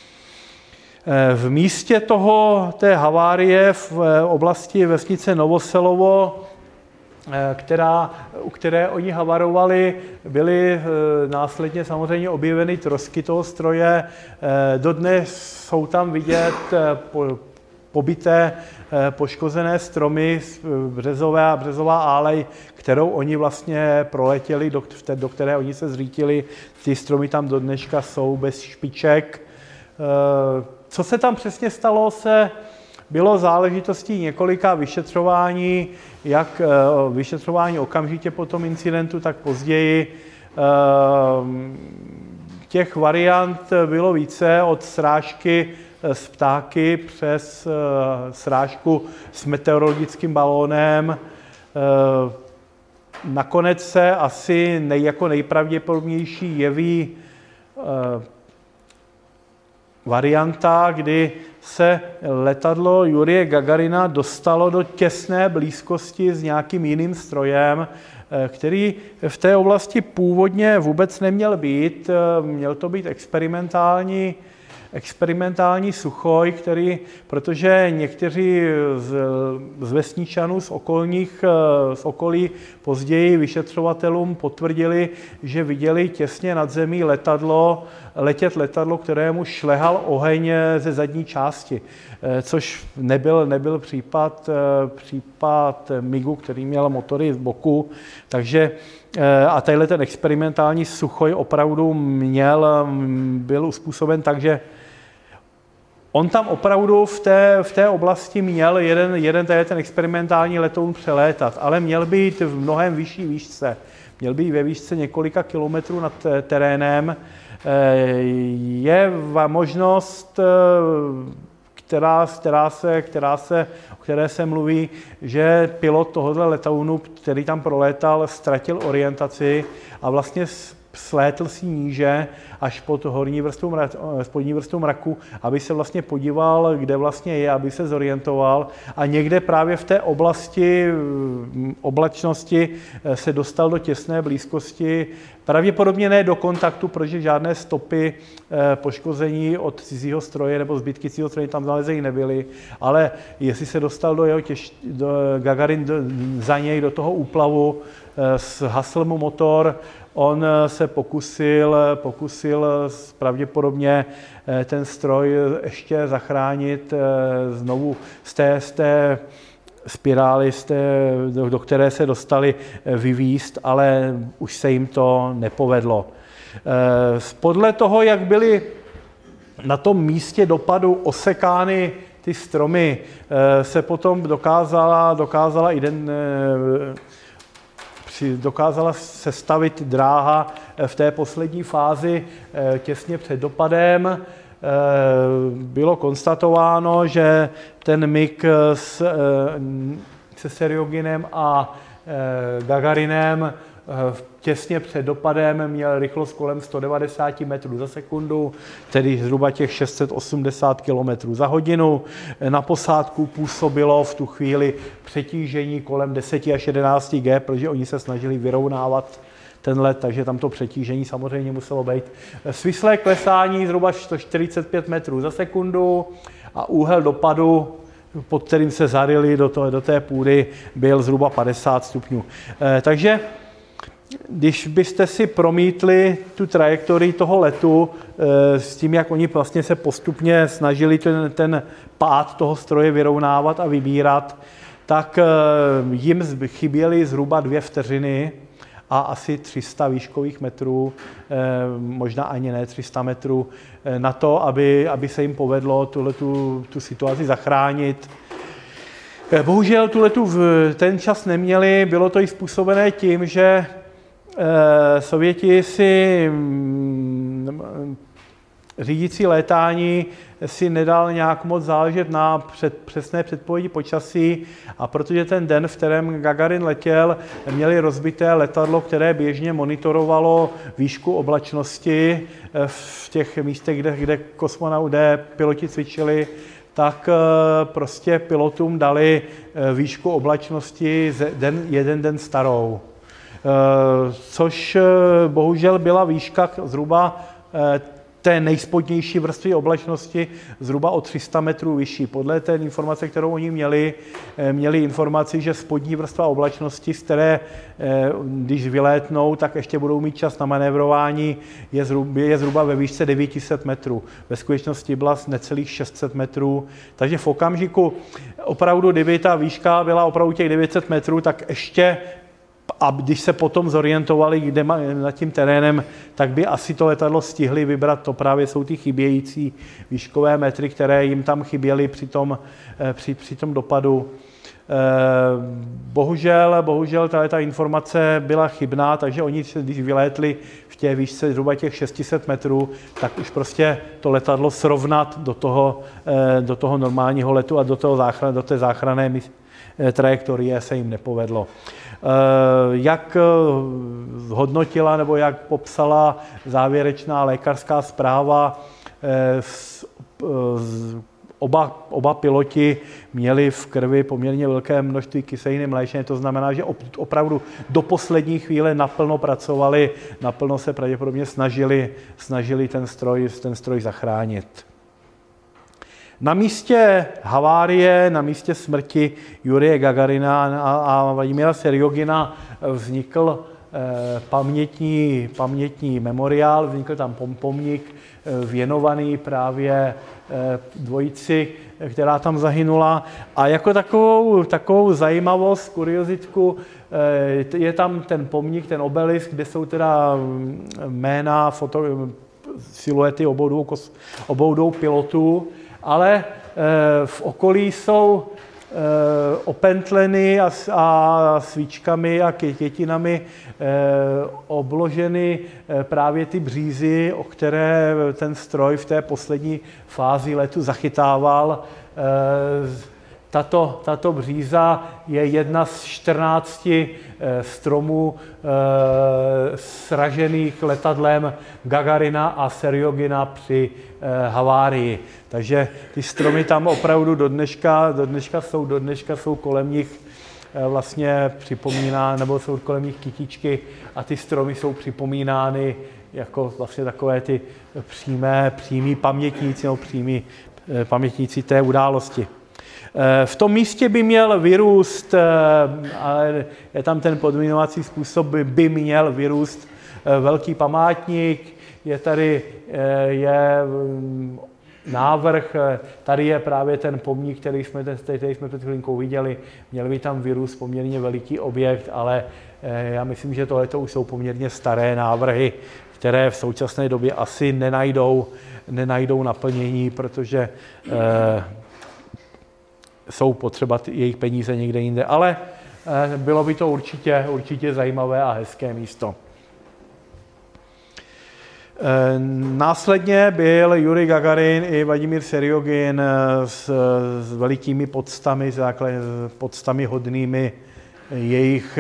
V místě té havárie v oblasti vesnice Novoselovo, u které oni havarovali, byly následně samozřejmě objeveny trosky toho stroje. Dodnes jsou tam vidět pobité, poškozené stromy, březová álej, kterou oni vlastně proletěli, do které oni se zřítili. Ty stromy tam do dneška jsou bez špiček. Co se tam přesně stalo, bylo záležitostí několika vyšetřování, jak vyšetřování okamžitě po tom incidentu, tak později. Těch variant bylo více, od srážky s ptáky přes srážku s meteorologickým balónem. Nakonec se asi jako nejpravděpodobnější jeví varianta, kdy se letadlo Jurije Gagarina dostalo do těsné blízkosti s nějakým jiným strojem, který v té oblasti původně vůbec neměl být. Měl to být experimentální Suchoj, který, protože někteří z vesničanů z okolí později vyšetřovatelům potvrdili, že viděli těsně nad zemí letět letadlo, kterému šlehal oheň ze zadní části, což nebyl případ MiGu, který měl motory z boku, takže a tadyhle ten experimentální Suchoj opravdu byl uspůsoben tak, že on tam opravdu v té oblasti měl jeden ten experimentální letoun přelétat, ale měl být v mnohem vyšší výšce. Měl být ve výšce několika kilometrů nad terénem. Je možnost, o které se mluví, že pilot tohoto letounu, který tam prolétal, ztratil orientaci a vlastně slétl si níže až pod spodní vrstvu mraku, aby se vlastně podíval, kde vlastně je, aby se zorientoval a někde právě v té oblasti oblačnosti se dostal do těsné blízkosti, pravděpodobně ne do kontaktu, protože žádné stopy poškození od cizího stroje nebo zbytky cizího stroje tam nalezení nebyly, ale jestli se dostal Gagarin za něj do toho úplavu, zhasl mu motor, on se pokusil pravděpodobně ten stroj ještě zachránit znovu z té spirály, do které se dostali, vyvízt, ale už se jim to nepovedlo. Podle toho, jak byly na tom místě dopadu osekány ty stromy, se potom dokázala sestavit dráha v té poslední fázi těsně před dopadem. Bylo konstatováno, že ten MiG se Serjoginem a Gagarinem těsně před dopadem měl rychlost kolem 190 metrů za sekundu, tedy zhruba těch 680 km za hodinu. Na posádku působilo v tu chvíli přetížení kolem 10 až 11 G, protože oni se snažili vyrovnávat ten let, takže tam to přetížení samozřejmě muselo být. Svislé klesání zhruba 145 metrů za sekundu a úhel dopadu, pod kterým se zarili do té půdy, byl zhruba 50 stupňů. Takže když byste si promítli tu trajektorii toho letu s tím, jak oni vlastně se postupně snažili ten pád toho stroje vyrovnávat a vybírat, tak jim chyběly zhruba 2 vteřiny a asi 300 výškových metrů, možná ani ne 300 metrů, na to, aby se jim povedlo tu situaci zachránit. Bohužel ten čas neměli, bylo to i způsobené tím, že Sověti řídící létání si nedal nějak moc záležet na přesné předpovědi počasí a protože ten den, v kterém Gagarin letěl, měli rozbité letadlo, které běžně monitorovalo výšku oblačnosti v těch místech, kde piloti cvičili, tak prostě pilotům dali výšku oblačnosti jeden den starou. Což bohužel byla výška zhruba té nejspodnější vrstvy oblačnosti zhruba o 300 metrů vyšší. Podle té informace, kterou oni měli informaci, že spodní vrstva oblačnosti, z které když vylétnou, tak ještě budou mít čas na manévrování, je zhruba ve výšce 900 metrů. Ve skutečnosti byla necelých 600 metrů. Takže v okamžiku opravdu, kdyby ta výška byla opravdu těch 900 metrů, tak ještě a když se potom zorientovali, kde nad tím terénem, tak by asi to letadlo stihli vybrat. To právě jsou ty chybějící výškové metry, které jim tam chyběly při tom dopadu. Bohužel ta informace byla chybná, takže oni, když vylétli v té výšce zhruba těch 600 metrů, tak už prostě to letadlo srovnat do toho normálního letu a do té záchranné trajektorie se jim nepovedlo. Jak hodnotila nebo jak popsala závěrečná lékařská zpráva Oba piloti měli v krvi poměrně velké množství kyseliny mléčné, to znamená, že opravdu do poslední chvíle naplno pracovali, naplno se pravděpodobně snažili ten stroj zachránit. Na místě havárie, na místě smrti Jurije Gagarina a Vladimíra Serjogina vznikl pamětní memoriál, vznikl tam pomník věnovaný právě dvojici, která tam zahynula. A jako takovou zajímavost, kuriozitku, je tam ten pomník, ten obelisk, kde jsou teda jména, siluety obou dvou pilotů, ale v okolí jsou opentleny a svíčkami a květinami obloženy právě ty břízy, o které ten stroj v té poslední fázi letu zachytával. Tato bříza je jedna z 14 stromů sražených letadlem Gagarina a Serjogina při havárii. Takže ty stromy tam opravdu do dneška jsou kolem nich vlastně připomíná, nebo jsou kolem nich kytičky a ty stromy jsou připomínány jako vlastně takové ty přímí pamětníci, nebo pamětníci té události. V tom místě by měl vyrůst, ale je tam ten podmínovací způsob, by měl vyrůst velký památník, je tady návrh, tady je právě ten pomník, který jsme před chvilinkou viděli, měl by tam vyrůst poměrně veliký objekt, ale já myslím, že tohleto už jsou poměrně staré návrhy, které v současné době asi nenajdou naplnění, protože jsou potřeba jejich peníze někde jinde, ale bylo by to určitě zajímavé a hezké místo. Následně byl Jurij Gagarin i Vladimír Serjogin s velikými poctami hodnými jejich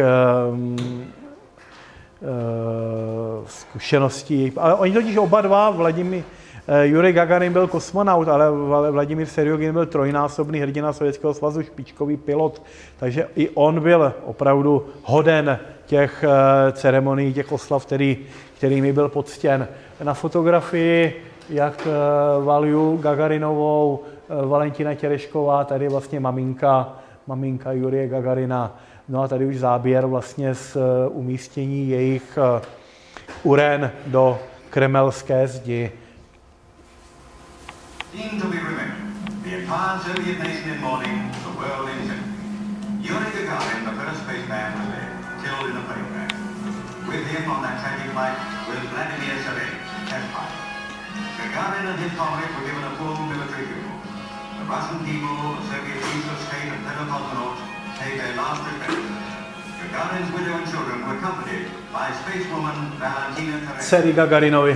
zkušeností. Ale oni totiž oba dva, Jurij Gagarin byl kosmonaut, ale Vladimír Serjogin byl trojnásobný hrdina Sovětského svazu, špičkový pilot, takže i on byl opravdu hoden těch ceremonií, těch oslav, kterými byl poctěn. Na fotografii, jak Valju Gagarinovou, Valentina Terešková, tady vlastně maminka Jurije Gagarina. No a tady už záběr vlastně z umístění jejich uren do kremelské zdi. To be remembered, the entire Soviet nation in mourning, the world in sympathy. Yuri Gagarin, the first spaceman, was dead, killed in a plane crash. With him on that tragic flight was Vladimir Sergeyevich, test pilot. Gagarin and his comrades were given a full military funeral. The Russian people, the Soviet chiefs of state and fellow cosmonauts paid their last respects. Gagarin's widow and children were accompanied by spacewoman Valentina Tereshkova. Dcery Gagarinovi.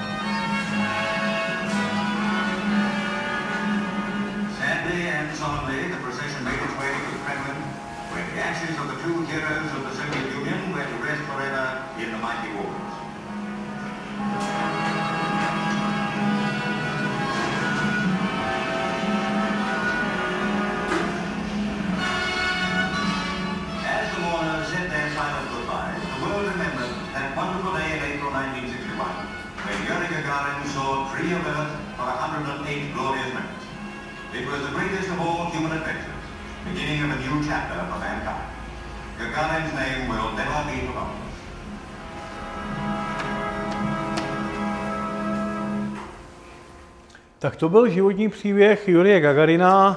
Solemnly, the procession made its way to the Kremlin, where the ashes of the two heroes of the Soviet Union were to rest forever in the mighty walls. As the mourners said their silent goodbyes, the world remembered that wonderful day in April 1961, when Yuri Gagarin soared free of Earth for 108 glorious minutes. It was the greatest of all human adventures, beginning of a new chapter for mankind. Gagarin's name will never be forgotten. Tak to byl životní příběh Jurije Gagarina,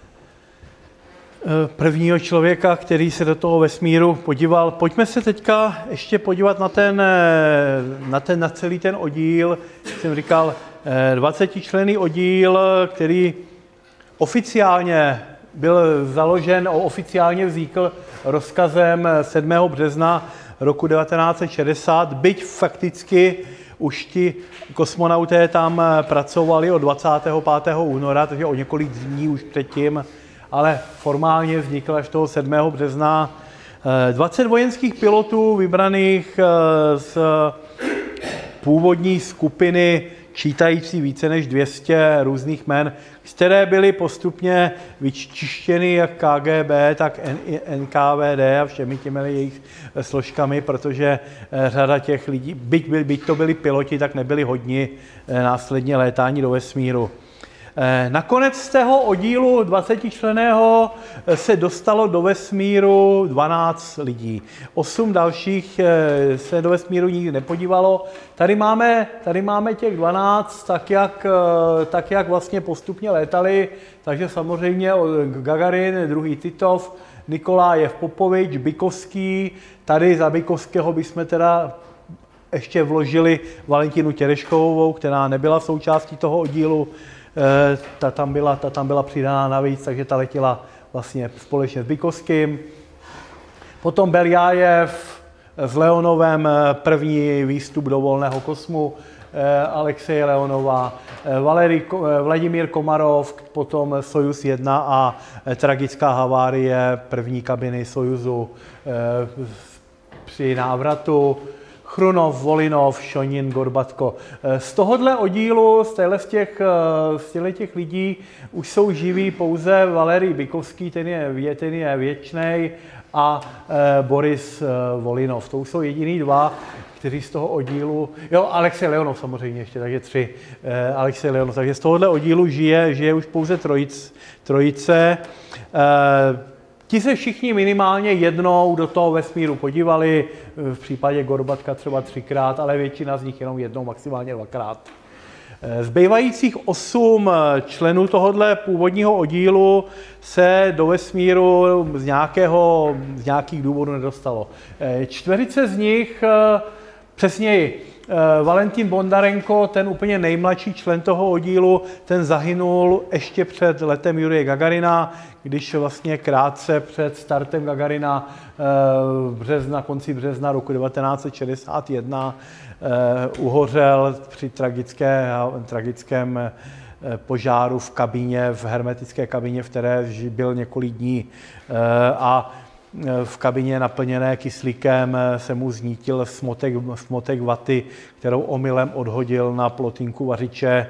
prvního člověka, který se do toho vesmíru podíval. Pojďme se teďka ještě podívat na celý ten oddíl, jak jsem říkal, 20členný oddíl, který oficiálně byl založen, oficiálně vznikl rozkazem 7. března roku 1960, byť fakticky už ti kosmonauté tam pracovali od 25. února, takže o několik dní už předtím, ale formálně vznikl až toho 7. března. 20 vojenských pilotů vybraných z původní skupiny čítající více než 200 různých jmen, které byly postupně vyčištěny jak KGB, tak NKVD a všemi těmi jejich složkami, protože řada těch lidí, byť to byli piloti, tak nebyli hodni následně létání do vesmíru. Nakonec z toho oddílu 20členného se dostalo do vesmíru 12 lidí. 8 dalších se do vesmíru nikdy nepodívalo. Tady máme těch 12, tak jak vlastně postupně létali, takže samozřejmě Gagarin, druhý Titov, Nikolájev, Popovič, Bykovský. Tady za Bykovského bychom teda ještě vložili Valentinu Tereškovou, která nebyla součástí toho oddílu. Ta tam byla přidána navíc, takže ta letěla vlastně společně s Bykovským. Potom Beljajev s Leonovem první výstup do volného kosmu, Alexeje Leonova, Vladimír Komarov, potom Sojuz 1 a tragická havárie první kabiny Sojuzu při návratu. Chrunov, Volinov, Šonin, Gorbatko. Z tohohle oddílu, z těch lidí už jsou živí pouze Valerij Bykovský, ten je věčnej, a Boris Volinov. To už jsou jediný dva, kteří z toho oddílu, Alexej Leonov samozřejmě ještě, takže 3, Alexej Leonov, takže z tohohle oddílu žije už pouze trojice. Ti se všichni minimálně jednou do toho vesmíru podívali, v případě Gorbatka třeba 3krát, ale většina z nich jenom jednou, maximálně 2krát. Zbývajících 8 členů tohohle původního oddílu se do vesmíru z nějakých důvodů nedostalo. 4 z nich, přesněji, Valentin Bondarenko, ten úplně nejmladší člen toho oddílu, ten zahynul ještě před letem Jurije Gagarina, když vlastně krátce před startem Gagarina konci března roku 1961 uhořel při tragickém požáru v kabině, v hermetické kabině, v které byl několik dní, a v kabině naplněné kyslíkem se mu znítil smotek vaty, kterou omylem odhodil na plotínku vařiče.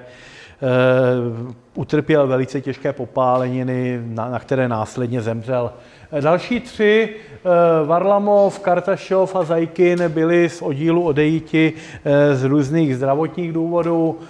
Utrpěl velice těžké popáleniny, na které následně zemřel. Další 3, Varlamov, Kartašov a Zajkin, byli z oddílu odejiti z různých zdravotních důvodů.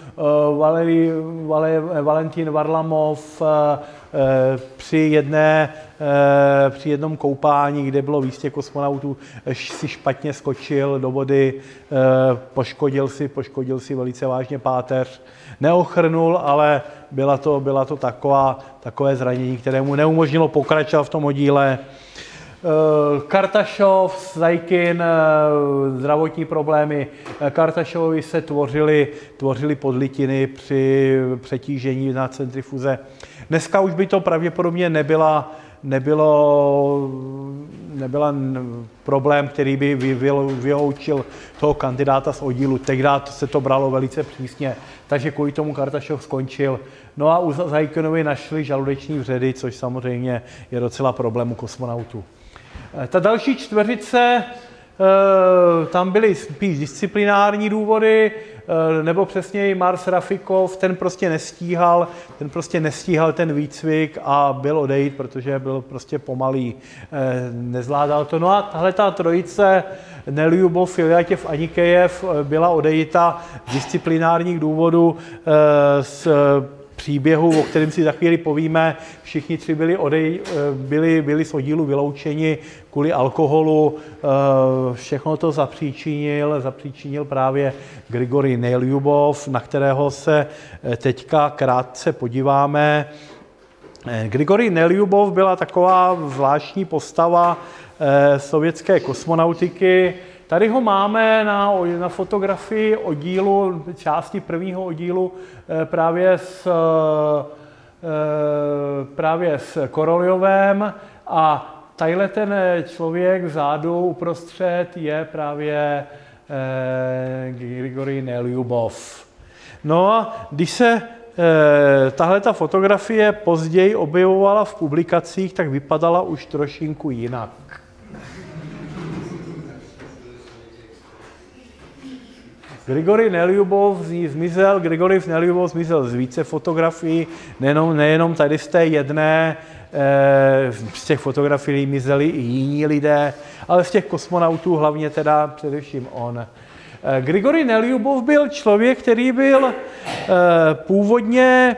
Valentin Varlamov při jednom koupání, kde bylo výstě kosmonautů, si špatně skočil do vody, poškodil si velice vážně páteř. Neochrnul, ale byla to takové zranění, které mu neumožnilo pokračovat v tom oddíle. Kartašov, Zajkin, zdravotní problémy. Kartašovovi se tvořily podlitiny při přetížení na centrifuze. Dneska už by to pravděpodobně nebyla problém, který by vyloučil toho kandidáta z oddílu. Tenkrát se to bralo velice přísně, takže kvůli tomu Kartašov skončil. No a u Zajkinovi našli žaludeční vředy, což samozřejmě je docela problém u kosmonautů. Ta další 4, tam byly spíš disciplinární důvody, nebo přesněji Mars Rafikov, ten prostě nestíhal ten výcvik a byl odejít, protože byl prostě pomalý, nezvládal to. No a tahle ta trojice, Nelyubov, Filjatěv, Anikejev, byla odejita z disciplinárních důvodů z příběhu, o kterém si za chvíli povíme. Všichni 3 byli z oddílu vyloučeni kvůli alkoholu. Všechno to zapříčinil právě Grigorij Nelyubov, na kterého se teďka krátce podíváme. Grigorij Nelyubov byla taková zvláštní postava sovětské kosmonautiky. Tady ho máme na fotografii oddílu, části prvního oddílu právě s Koroljovem, a tadyhle ten člověk vzadu uprostřed je právě Grigorij Nelyubov. No a když se tahle ta fotografie později objevovala v publikacích, tak vypadala už trošinku jinak. Grigorij Nelyubov zmizel z více fotografií, nejenom tady z té jedné, z těch fotografií mizeli i jiní lidé, ale z těch kosmonautů hlavně teda především on. Grigorij Nelyubov byl člověk, který byl původně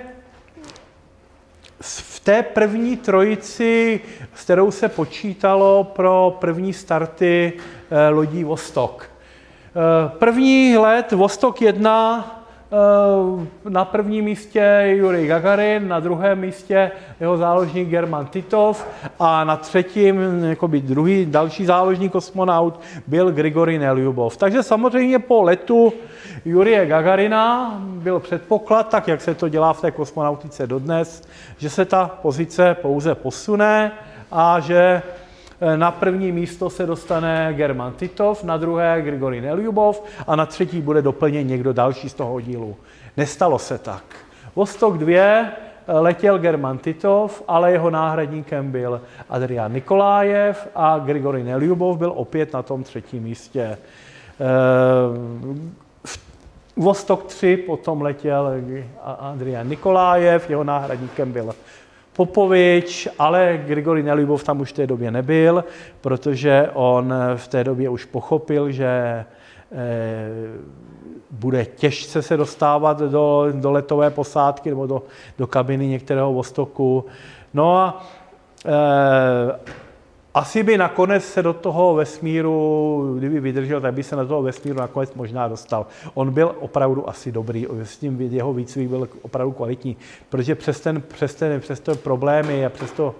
v té první trojici, s kterou se počítalo pro první starty lodí Vostok. První let Vostok 1, na prvním místě Jurij Gagarin, na druhém místě jeho záložník German Titov a na třetím, jakoby další záložní kosmonaut byl Grigorij Nelyubov. Takže samozřejmě po letu Jurije Gagarina byl předpoklad, tak jak se to dělá v té kosmonautice dodnes, že se ta pozice pouze posune a že na první místo se dostane German Titov, na druhé Grigorij Nelyubov a na třetí bude doplněn někdo další z toho oddílu. Nestalo se tak. Vostok 2 letěl German Titov, ale jeho náhradníkem byl Adrian Nikolajev a Grigorij Nelyubov byl opět na tom třetím místě. Vostok 3 potom letěl Adrian Nikolajev, jeho náhradníkem byl Popovič, ale Grigorij Nelyubov tam už v té době nebyl, protože on v té době už pochopil, že bude těžce se dostávat do letové posádky nebo do kabiny některého Vostoku. No a asi by nakonec se do toho vesmíru, kdyby vydržel, tak by se na toho vesmíru nakonec možná dostal. On byl opravdu asi dobrý, s tím jeho výcvik byl opravdu kvalitní, protože přes to problémy a přes to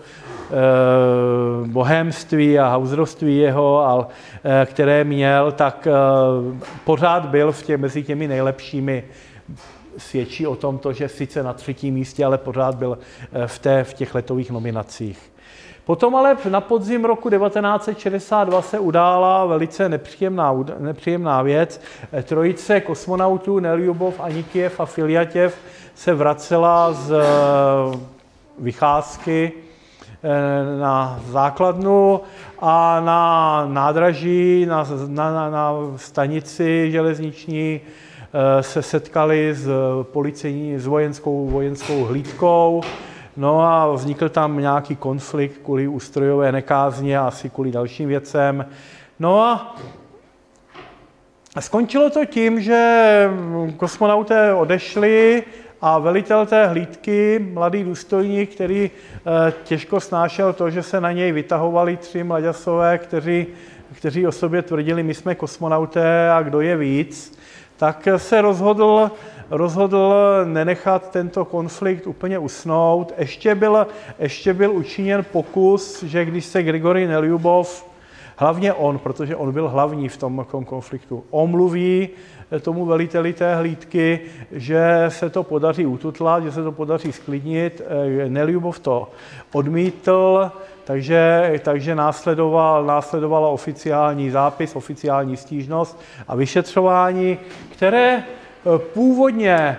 bohémství a hauzrovství jeho, které měl, tak pořád byl mezi těmi nejlepšími. Svědčí o tom, že sice na třetím místě, ale pořád byl v těch letových nominacích. Potom ale na podzim roku 1962 se udála velice nepříjemná věc. Trojice kosmonautů Nelyubov, Anikijev a Filjatěv se vracela z vycházky na základnu a na nádraží, na stanici železniční se setkali s vojenskou hlídkou. No a vznikl tam nějaký konflikt kvůli ústrojové nekázně a asi kvůli dalším věcem. No a skončilo to tím, že kosmonauté odešli a velitel té hlídky, mladý důstojník, který těžko snášel to, že se na něj vytahovali 3 mlaďasové, kteří o sobě tvrdili, my jsme kosmonauté a kdo je víc, tak se rozhodl nenechat tento konflikt úplně usnout. Ještě byl učiněn pokus, že když se Grigorij Nelyubov, hlavně on, protože on byl hlavní v tom konfliktu, omluví tomu veliteli té hlídky, že se to podaří ututlat, že se to podaří sklidnit. Nelyubov to odmítl, takže následovala oficiální zápis, oficiální stížnost a vyšetřování, které původně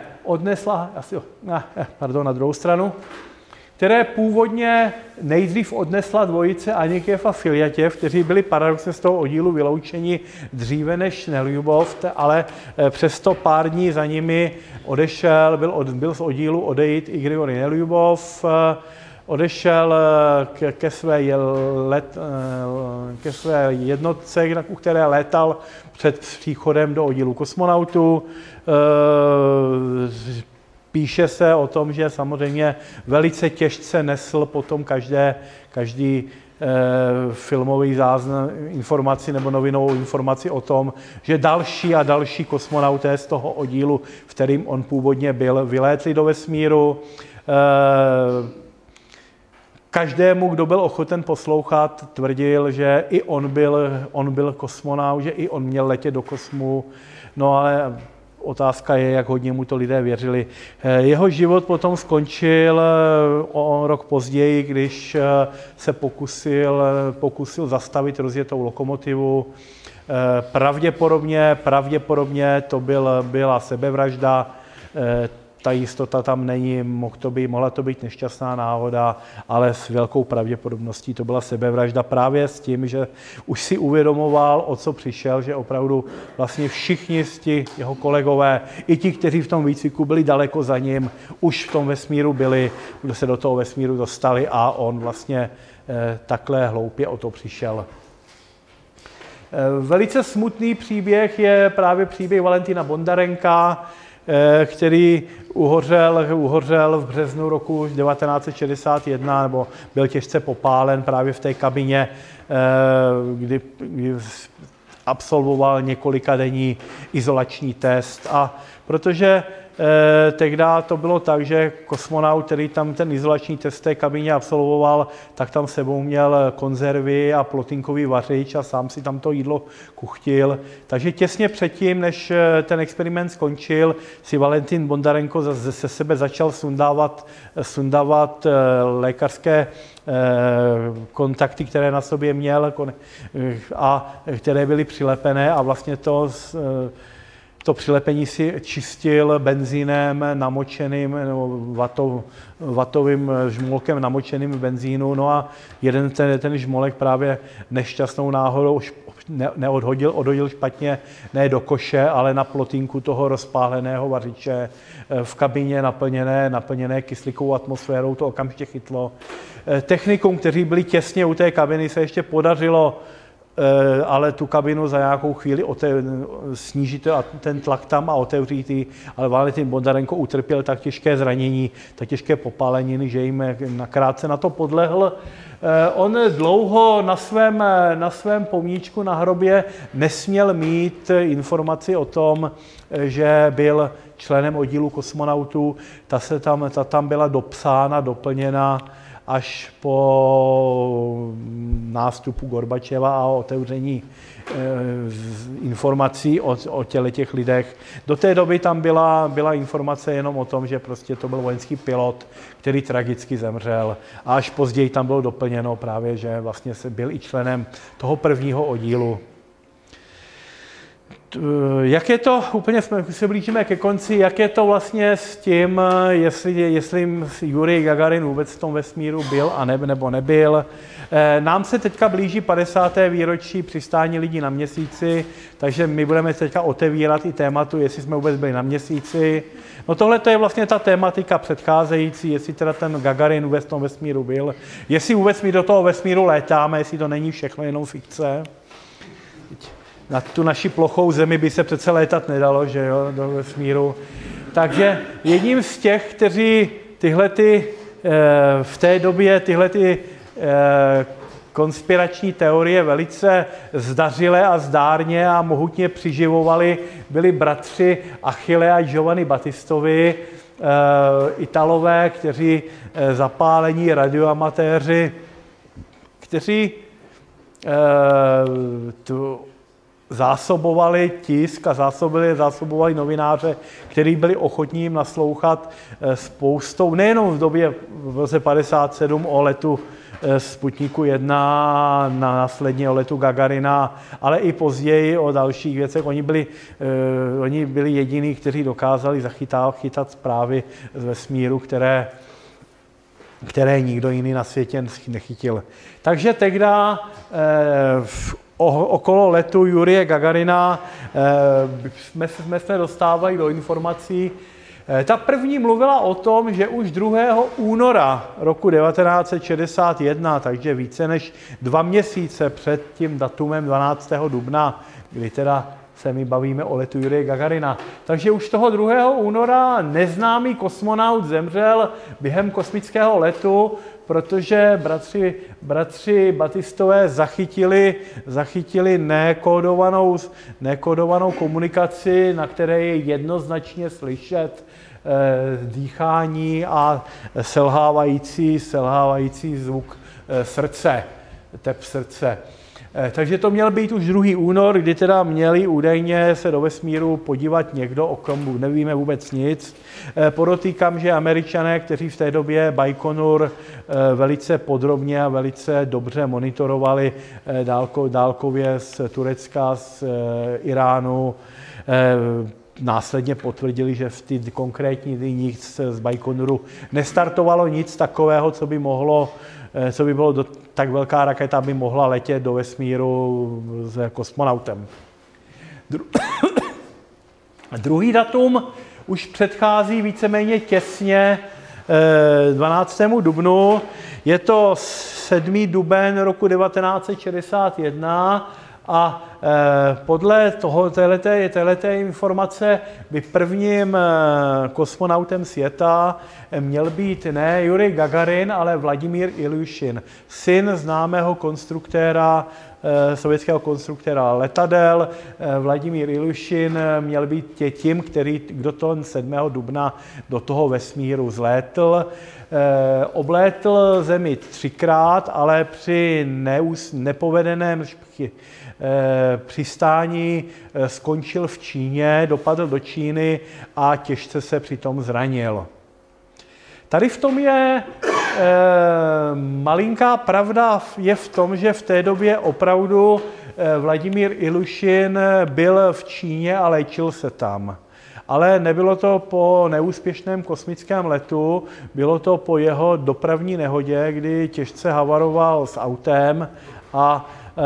na druhou stranu, které původně nejdřív odnesla dvojice Anikijev a Filjatěv, kteří byli paradoxně z toho oddílu vyloučeni dříve než Nelyubov, ale přesto pár dní za nimi byl z oddílu odejít i Grigorij Nelyubov, odešel ke své jednotce, u které létal před příchodem do oddílu kosmonautů. Píše se o tom, že samozřejmě velice těžce nesl potom každý filmový záznam informaci nebo novinovou informaci o tom, že další a další kosmonauté z toho oddílu, v kterým on původně byl, vylétli do vesmíru. Každému, kdo byl ochoten poslouchat, tvrdil, že i on byl kosmonaut, že i on měl letět do kosmu. No ale otázka je, jak hodně mu to lidé věřili. Jeho život potom skončil o rok později, když se pokusil zastavit rozjetou lokomotivu. Pravděpodobně to byla sebevražda. ta jistota tam není, mohla to být nešťastná náhoda, ale s velkou pravděpodobností to byla sebevražda právě s tím, že už si uvědomoval, o co přišel, že opravdu vlastně všichni jeho kolegové, i ti, kteří v tom výcviku byli daleko za ním, už v tom vesmíru byli, kdo se do toho vesmíru dostali a on vlastně takhle hloupě o to přišel. Velice smutný příběh je právě příběh Valentina Bondarenka, který uhořel v březnu roku 1961, nebo byl těžce popálen právě v té kabině, kdy absolvoval několikadenní izolační test. A protože tehdy to bylo tak, že kosmonaut, který tam ten izolační test v té kabině absolvoval, tak tam sebou měl konzervy a plotínkový vařič a sám si tam to jídlo kuchtil. Takže těsně předtím, než ten experiment skončil, si Valentin Bondarenko ze sebe začal sundávat lékařské kontakty, které na sobě měl a které byly přilepené a vlastně to přilepení si čistil benzínem namočeným, nebo vatovým žmolkem namočeným v benzínu. No a jeden ten žmolek právě nešťastnou náhodou odhodil špatně ne do koše, ale na plotínku toho rozpáleného vařiče v kabině naplněné kyslíkovou atmosférou. To okamžitě chytlo. Technikům, kteří byli těsně u té kabiny, se ještě podařilo ale tu kabinu za nějakou chvíli snížit ten tlak tam a otevřít ji, ale Valentin Bondarenko utrpěl tak těžké zranění, tak těžké popáleniny, že jim nakrátce na to podlehl. On dlouho na svém pomníčku na hrobě nesměl mít informaci o tom, že byl členem oddílu kosmonautů. Ta tam byla dopsána, doplněna až po nástupu Gorbačeva a otevření informací o těch lidech. Do té doby tam byla informace jenom o tom, že prostě to byl vojenský pilot, který tragicky zemřel. A až později tam bylo doplněno právě, že vlastně byl i členem toho prvního oddílu. Jak je to, úplně se blížíme ke konci, jak je to vlastně s tím, jestli Jurij Gagarin vůbec v tom vesmíru byl a nebo nebyl. Nám se teďka blíží 50. výročí přistání lidí na Měsíci, takže my budeme teďka otevírat i tématu, jestli jsme vůbec byli na Měsíci. No tohle to je vlastně ta tématika předcházející, jestli teda ten Gagarin vůbec v tom vesmíru byl, jestli vůbec my do toho vesmíru létáme, jestli to není všechno jenom fikce. Na tu naši plochou zemi by se přece létat nedalo, že jo, do vesmíru. Takže jedním z těch, kteří v té době konspirační teorie velice zdařile a zdárně a mohutně přiživovali, byli bratři Achille a Giovanni Battistovi, Italové, kteří zapálení radioamatéři, kteří zásobovali tisk a zásobovali novináře, kteří byli ochotní jim naslouchat spoustou, nejenom v době v roce 57 o letu Sputniku 1, následně o letu Gagarina, ale i později o dalších věcech. Oni byli jediní, kteří dokázali chytat zprávy z vesmíru, které nikdo jiný na světě nechytil. Takže tehdy okolo letu Jurije Gagarina jsme se dostávali do informací. Ta první mluvila o tom, že už 2. února roku 1961, takže více než 2 měsíce před tím datumem 12. dubna, kdy teda se my bavíme o letu Jurije Gagarina. Takže už toho 2. února neznámý kosmonaut zemřel během kosmického letu, protože bratři Battistové zachytili nekódovanou komunikaci, na které je jednoznačně slyšet dýchání a selhávající zvuk srdce, tep srdce. Takže to měl být už 2. únor, kdy teda měli údajně se do vesmíru podívat někdo, o kom nevíme vůbec nic. Podotýkám, že Američané, kteří v té době Bajkonur velice podrobně a velice dobře monitorovali dálkově z Turecka, z Iránu, následně potvrdili, že v ty konkrétní dny nic z Bajkonuru nestartovalo, nic takového, co by bylo tak velká raketa, aby mohla letět do vesmíru s kosmonautem. Druhý datum už předchází víceméně těsně 12. dubnu. Je to 7. duben roku 1961 a podle téhleté informace by prvním kosmonautem světa měl být ne Jurij Gagarin, ale Vladimír Iljušin, syn známého konstruktéra, sovětského konstruktéra letadel. Vladimír Iljušin měl být tím, kdo to 7. dubna do toho vesmíru zlétl. Oblétl Zemi 3krát, ale při nepovedeném přistání skončil v Číně, dopadl do Číny a těžce se přitom zranil. Tady v tom je malinká pravda, je v tom, že v té době opravdu Vladimír Iljušin byl v Číně a léčil se tam. Ale nebylo to po neúspěšném kosmickém letu, bylo to po jeho dopravní nehodě, kdy těžce havaroval s autem a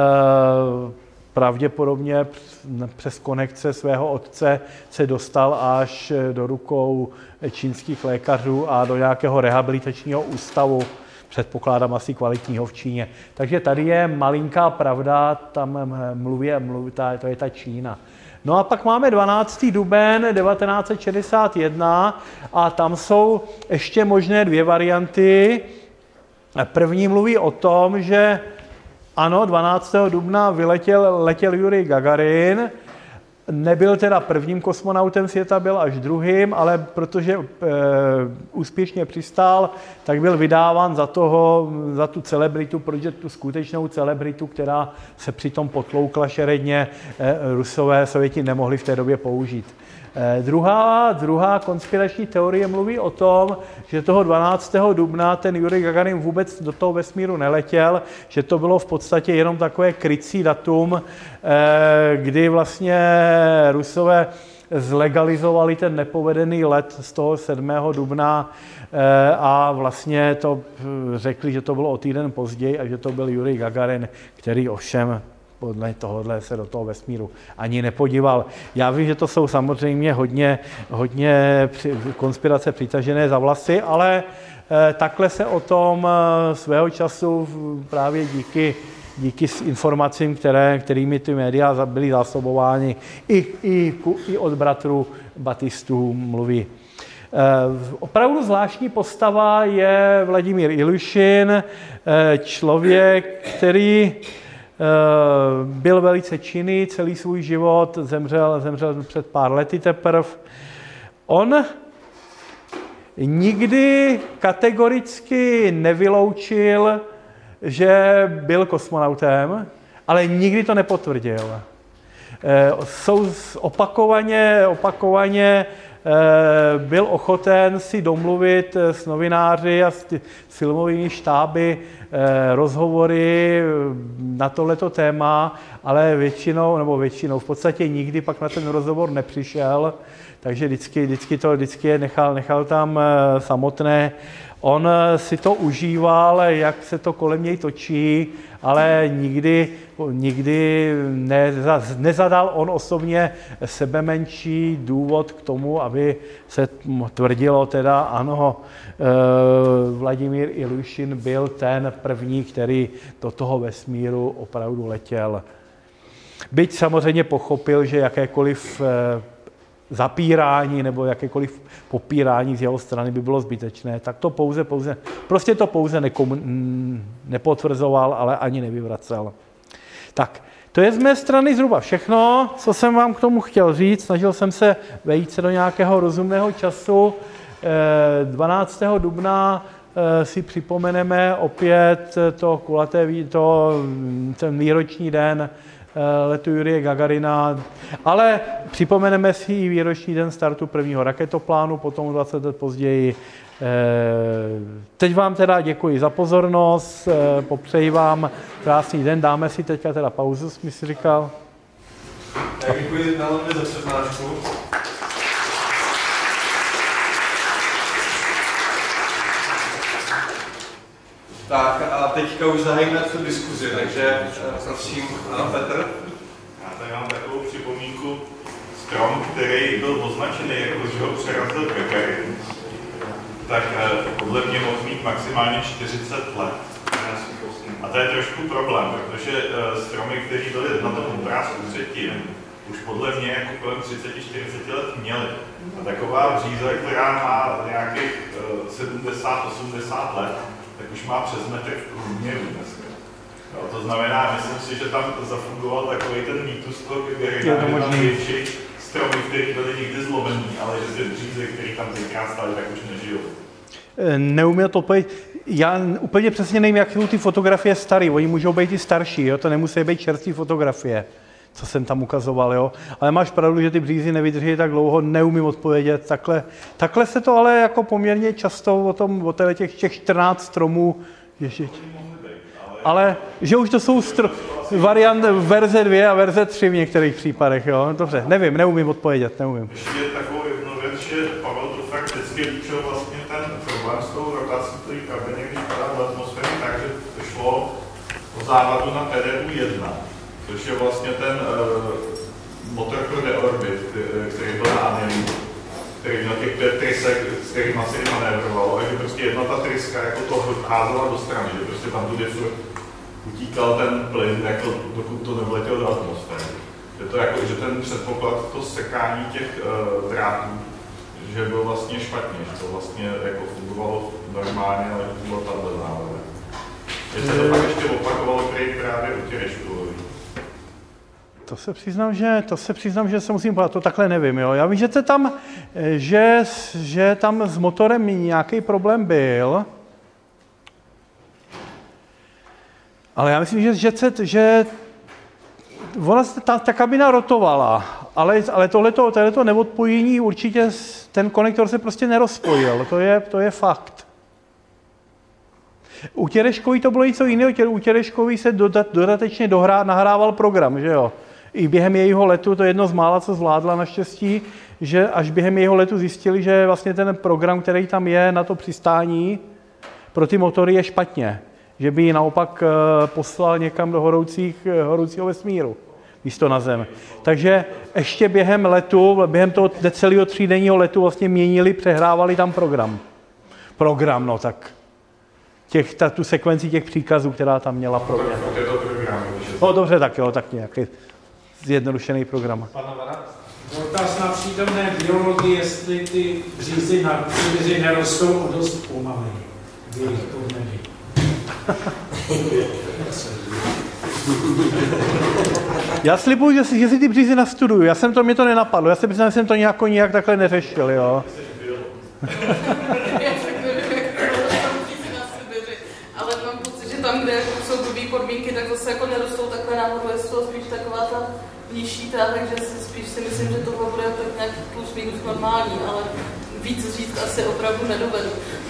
pravděpodobně přes konekce svého otce se dostal až do rukou čínských lékařů a do nějakého rehabilitačního ústavu, předpokládám asi kvalitního v Číně. Takže tady je malinká pravda, tam to je ta Čína. No a pak máme 12. duben 1961 a tam jsou ještě možné dvě varianty. První mluví o tom, že ano, 12. dubna letěl Jurij Gagarin, nebyl teda prvním kosmonautem světa, byl až druhým, ale protože úspěšně přistál, tak byl vydáván za tu celebritu, protože tu skutečnou celebritu, která se přitom potloukla šeredně, Rusové, Sověti nemohli v té době použít. Druhá konspirační teorie mluví o tom, že toho 12. dubna ten Jurij Gagarin vůbec do toho vesmíru neletěl, že to bylo v podstatě jenom takové krycí datum, kdy vlastně Rusové zlegalizovali ten nepovedený let z toho 7. dubna a vlastně to řekli, že to bylo o týden později a že to byl Jurij Gagarin, který ovšem podle tohohle se do toho vesmíru ani nepodíval. Já vím, že to jsou samozřejmě hodně konspirace přitažené za vlasy, ale takhle se o tom svého času právě díky informacím, kterými ty média byly zásobovány, i od bratrů Batistů mluví. Opravdu zvláštní postava je Vladimír Iljušin, člověk, který byl velice činný celý svůj život, zemřel před pár lety teprve. On nikdy kategoricky nevyloučil, že byl kosmonautem, ale nikdy to nepotvrdil. Opakovaně byl ochoten si domluvit s novináři a s filmovými štáby rozhovory na tohleto téma, ale většinou, v podstatě nikdy pak na ten rozhovor nepřišel, takže vždycky je nechal tam samotné. On si to užíval, jak se to kolem něj točí, ale nikdy nezadal on osobně sebemenší důvod k tomu, aby se tvrdilo teda, ano, Vladimír Iljušin byl ten první, který do toho vesmíru opravdu letěl. Byť samozřejmě pochopil, že jakékoliv zapírání nebo jakékoliv popírání z jeho strany by bylo zbytečné, tak to pouze nepotvrzoval, ale ani nevyvracel. Tak, to je z mé strany zhruba všechno, co jsem vám k tomu chtěl říct. Snažil jsem se vejít se do nějakého rozumného času. 12. dubna si připomeneme opět ten výroční den letu Jurije Gagarina, ale připomeneme si i výroční den startu prvního raketoplánu, potom 20 let později. Teď vám teda děkuji za pozornost, popřeji vám krásný den, dáme si teďka teda pauzu, jsem si říkal. Tak děkuji za přednášku. Tak a teďka už zahajíme tu diskuzi, takže prosím, ano Petr. Já tady mám takovou připomínku. Strom, který byl označený jako, že ho přerazil Gagarin, tak podle mě mohl mít maximálně 40 let. A to je trošku problém, protože stromy, které byly na tom obrázku předtím, už podle mě jako kolem 30-40 let měly. A taková bříza, která má nějakých 70-80 let, tak už má přes metr v průměru dneska. No, to znamená, myslím si, že tam zafungoval takový ten mýtus toho Gagarina, že tam větší stromy, které byly někdy zlomený, ale že ty břízy, které tam tenkrát stály, tak už nežijou. Neuměl to odpovědět. Já úplně přesně nevím, jak jsou ty fotografie staré. Oni můžou být i starší, jo? To nemusí být čerstvé fotografie, co jsem tam ukazoval. Jo? Ale máš pravdu, že ty břízy nevydrží tak dlouho, neumím odpovědět. Takhle se to ale jako poměrně často o těch 14 stromů. Ale že už to jsou variant verze 2 a verze 3 v některých případech. Jo? Dobře, neumím odpovědět, neumím. Ještě takovou jednu věc, že Pavel to fakt vždycky líčil vlastně ten problém s tou rotací té kabiny, když padá do atmosféry, takže to šlo o závadu na PDU-1, což je vlastně ten motor pro deorbit, který byl na Anelu, který měl těch 5 trysek, s kterými se manévrovalo, a že prostě jedna ta tryska jako to házela do strany, že prostě tam tudy utíkal ten plyn, jako, dokud to nevletěl do atmosféry. Je to jako, že ten předpoklad, to sekání těch drátů, že byl vlastně špatně, že to vlastně jako fungovalo normálně, ale bylo tato závada. Že se to pak ještě opakovalo právě u Tereškovi. To se přiznám, že se musím podívat, to takhle nevím. Jo. Já vím, že že tam s motorem nějaký problém byl, ale já myslím, že ona ta kabina rotovala, ale tohleto neodpojení určitě, ten konektor se prostě nerozpojil, to je fakt. U Tereškový to bylo něco jiného, u Tereškový se dodatečně nahrával program, že jo. I během jejího letu, to je jedno z mála, co zvládla naštěstí, že až během jejího letu zjistili, že vlastně ten program, který tam je na to přistání, pro ty motory je špatně. Že by ji naopak poslal někam do horoucího vesmíru, místo na Zem. Takže ještě během letu, během toho necelého 3denního letu vlastně měnili, přehrávali tam program, no tak. Tu sekvenci těch příkazů, která tam měla program. No dobře, tak jo, tak nějaký zjednodušený program. Dotaz na přítomné biologii, jestli ty břízy na příběři nerostou o dost pomaleji. Jejich podmeny. Já slibuju, že si ty břízy nastuduju. Mě to nenapadlo. Já si myslím, že jsem to nějak takhle neřešil, jo. Ale mám pocit, že tam, kde jsou blbý podmínky, tak zase jako nerostou takhle nahoru, je to spíš taková ta nižší ta, takže spíš si myslím, že tohle bude tak nějak plus minus normální, ale víc říct asi opravdu nedovedu.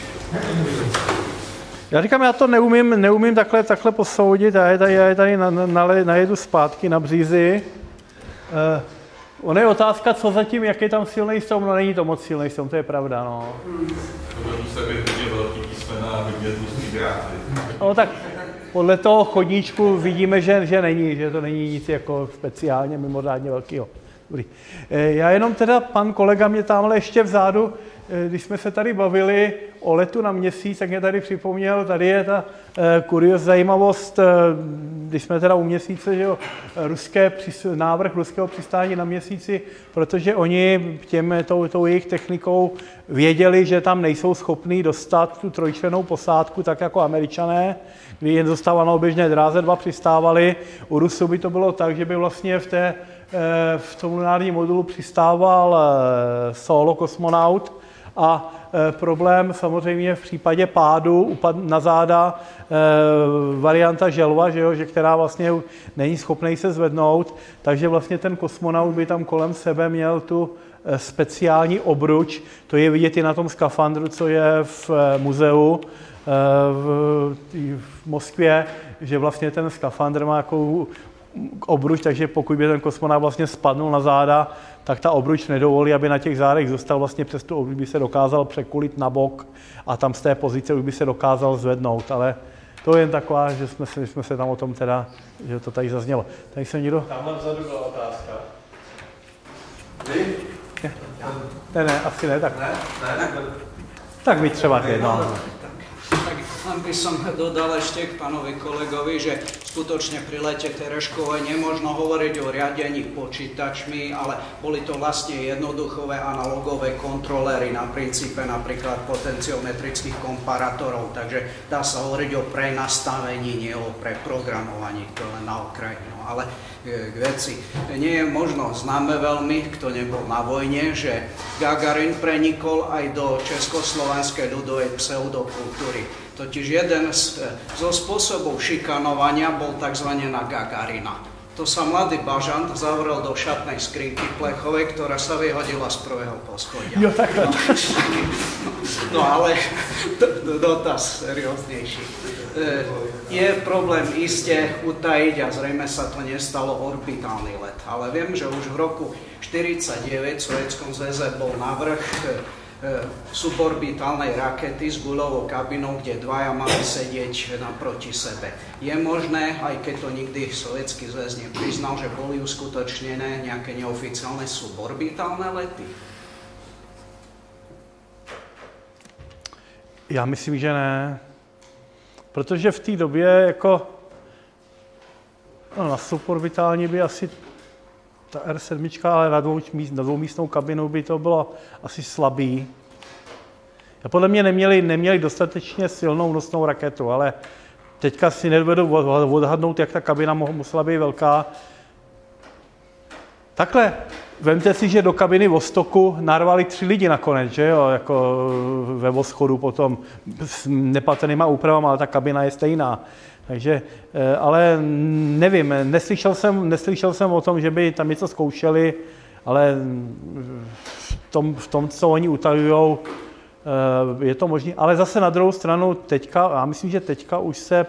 Já říkám, já to neumím takhle posoudit, já je tady najedu zpátky na břízi. Ona je otázka, co zatím, jak je tam silný strom, no není to moc silný strom, to je pravda, no. To se být hodně velký písmena a hodně tlustý dráty. No tak podle toho chodníčku vidíme, že to není nic jako speciálně mimořádně velkého. Dobrý. Já jenom teda, pan kolega mě tamhle ještě vzadu, když jsme se tady bavili o letu na Měsíc, tak mě tady připomněl, tady je ta zajímavost, když jsme teda u Měsíce, že jo, návrh ruského přistání na Měsíci, protože oni tou jejich technikou věděli, že tam nejsou schopní dostat tu trojčlennou posádku, tak jako Američané, kdy jen dostávali na oběžné dráze, 2 přistávali. U Rusů by to bylo tak, že by vlastně v tom lunárním modulu přistával solo kosmonaut a problém samozřejmě v případě pádu na záda varianta želva, že která vlastně není schopný se zvednout, takže vlastně ten kosmonaut by tam kolem sebe měl tu speciální obruč, to je vidět i na tom skafandru, co je v muzeu v Moskvě, že vlastně ten skafandr má jako obruč, takže pokud by ten kosmonaut vlastně spadnul na záda, tak ta obruč nedovolí, aby na těch zádech zůstal, vlastně přes tu obruč by se dokázal překulit na bok a tam z té pozice už by se dokázal zvednout, ale to jen taková, že jsme se tam o tom teda, že to tady zaznělo. Tady se někdo... Tamhle vzadu byla otázka. Vy? Ne, asi ne, tak. Ne? Tak vy třeba jedno. Tak len by som dodal ešte k pánovi kolegovi, že skutočne pri lete Tereškovej nemožno hovoriť o riadení počítačmi, ale boli to vlastne jednoduchové analogové kontrolery na princípe napríklad potenciometrických komparátorov, takže dá sa hovoriť o prenastavení, nie o preprogramovaní, to len na okraji. No, ale k veci. Nie je možno známe veľmi, kto nebol na vojne, že Gagarin prenikol aj do československej ľudovej pseudokultúry. Totiž jeden zo spôsobov šikanovania bol tzv. Na Gagarina. To sa mladý bažant zavrel do šatnej skrinky plechovej, ktorá sa vyhodila z prvého poschodia. Jo, takhle. No ale dotaz serióznejší. Je problém iste utajiť a zrejme sa to nestalo orbitálny let. Ale viem, že už v roku 1949 v Sovietskom zväze bol navrh suborbitálnej rakety s guľovou kabinou, kde dvaja mali sedieť naproti sebe. Je možné, aj keď to nikdy Sovietsky zväz nepriznal, že boli uskutočnené nejaké neoficiálne suborbitálne lety? Já myslím, že ne. Protože v té době jako na suborbitální by asi ta R7, ale na dvoumístnou kabinu by to bylo asi slabý. A podle mě neměli dostatečně silnou nosnou raketu, ale teďka si nedovedu odhadnout, jak ta kabina musela být velká. Takhle, vemte si, že do kabiny Vostoku narvali 3 lidi nakonec, že jo, jako ve Voschodu potom s nepatrnýma úpravama, ale ta kabina je stejná. Takže, ale nevím, neslyšel jsem o tom, že by tam něco zkoušeli, ale v tom co oni utajujou, je to možné. Ale zase na druhou stranu teďka, já myslím, že teďka už se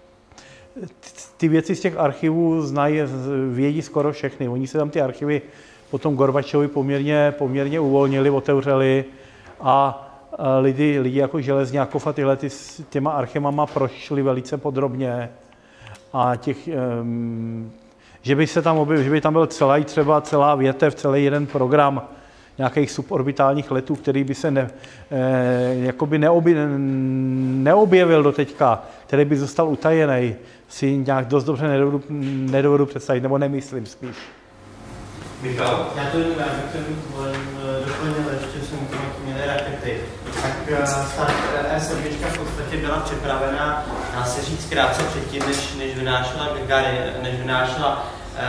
ty věci z těch archivů vědí skoro všechny. Oni se tam ty archivy potom Gorbačovi poměrně uvolnili, otevřeli a lidi jako Železňákov a tyhle s těma archivama prošli velice podrobně a že by tam byl celá větev, celý jeden program nějakých suborbitálních letů, který by se neobjevil do teďka, který by zůstal utajený, si nějak dost dobře nedovedu představit, nebo nemyslím spíš. Michal? Já to doplnil, ještě jsem měli rakety. Tak start R7 v podstatě byla připravena, dá se říct, krátce předtím, než vynášela Gagarin, než vynášela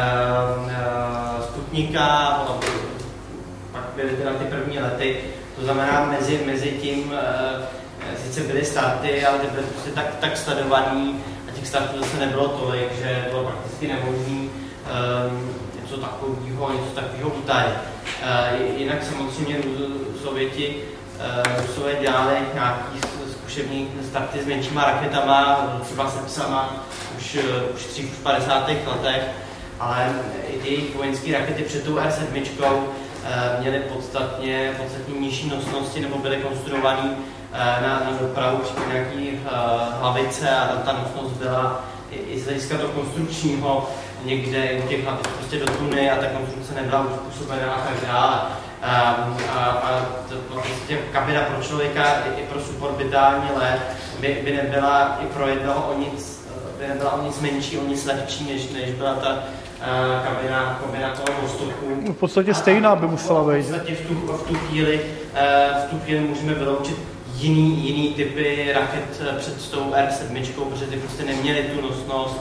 Sputnika, pak byly teda ty první lety. To znamená, mezi tím sice byly starty, ale ty byly prostě tak sledovaný a těch startů zase nebylo tolik, že bylo prakticky nemožné něco takového utajit. Jinak samozřejmě Sověti dělali nějaký zkušební starty s menšíma raketama, třeba se psama už v 50. letech, ale i ty vojenské rakety před tou R7 měly podstatně nižší nosnosti nebo byly konstruované na dopravu přímo nějaký hlavice a ta nosnost byla i z hlediska toho konstrukčního někde u těch hlavic prostě do tuny a ta konstrukce nebyla uspůsobená a tak dále. A prostě kabina pro člověka i pro suborbitální let by nebyla i pro jednoho o nic menší, o nic lehčí, než byla ta kabina toho Vostoku. V podstatě stejná by musela být. V podstatě v tu chvíli můžeme vyloučit jiný typy raket před tou R7, protože ty prostě neměly tu nosnost,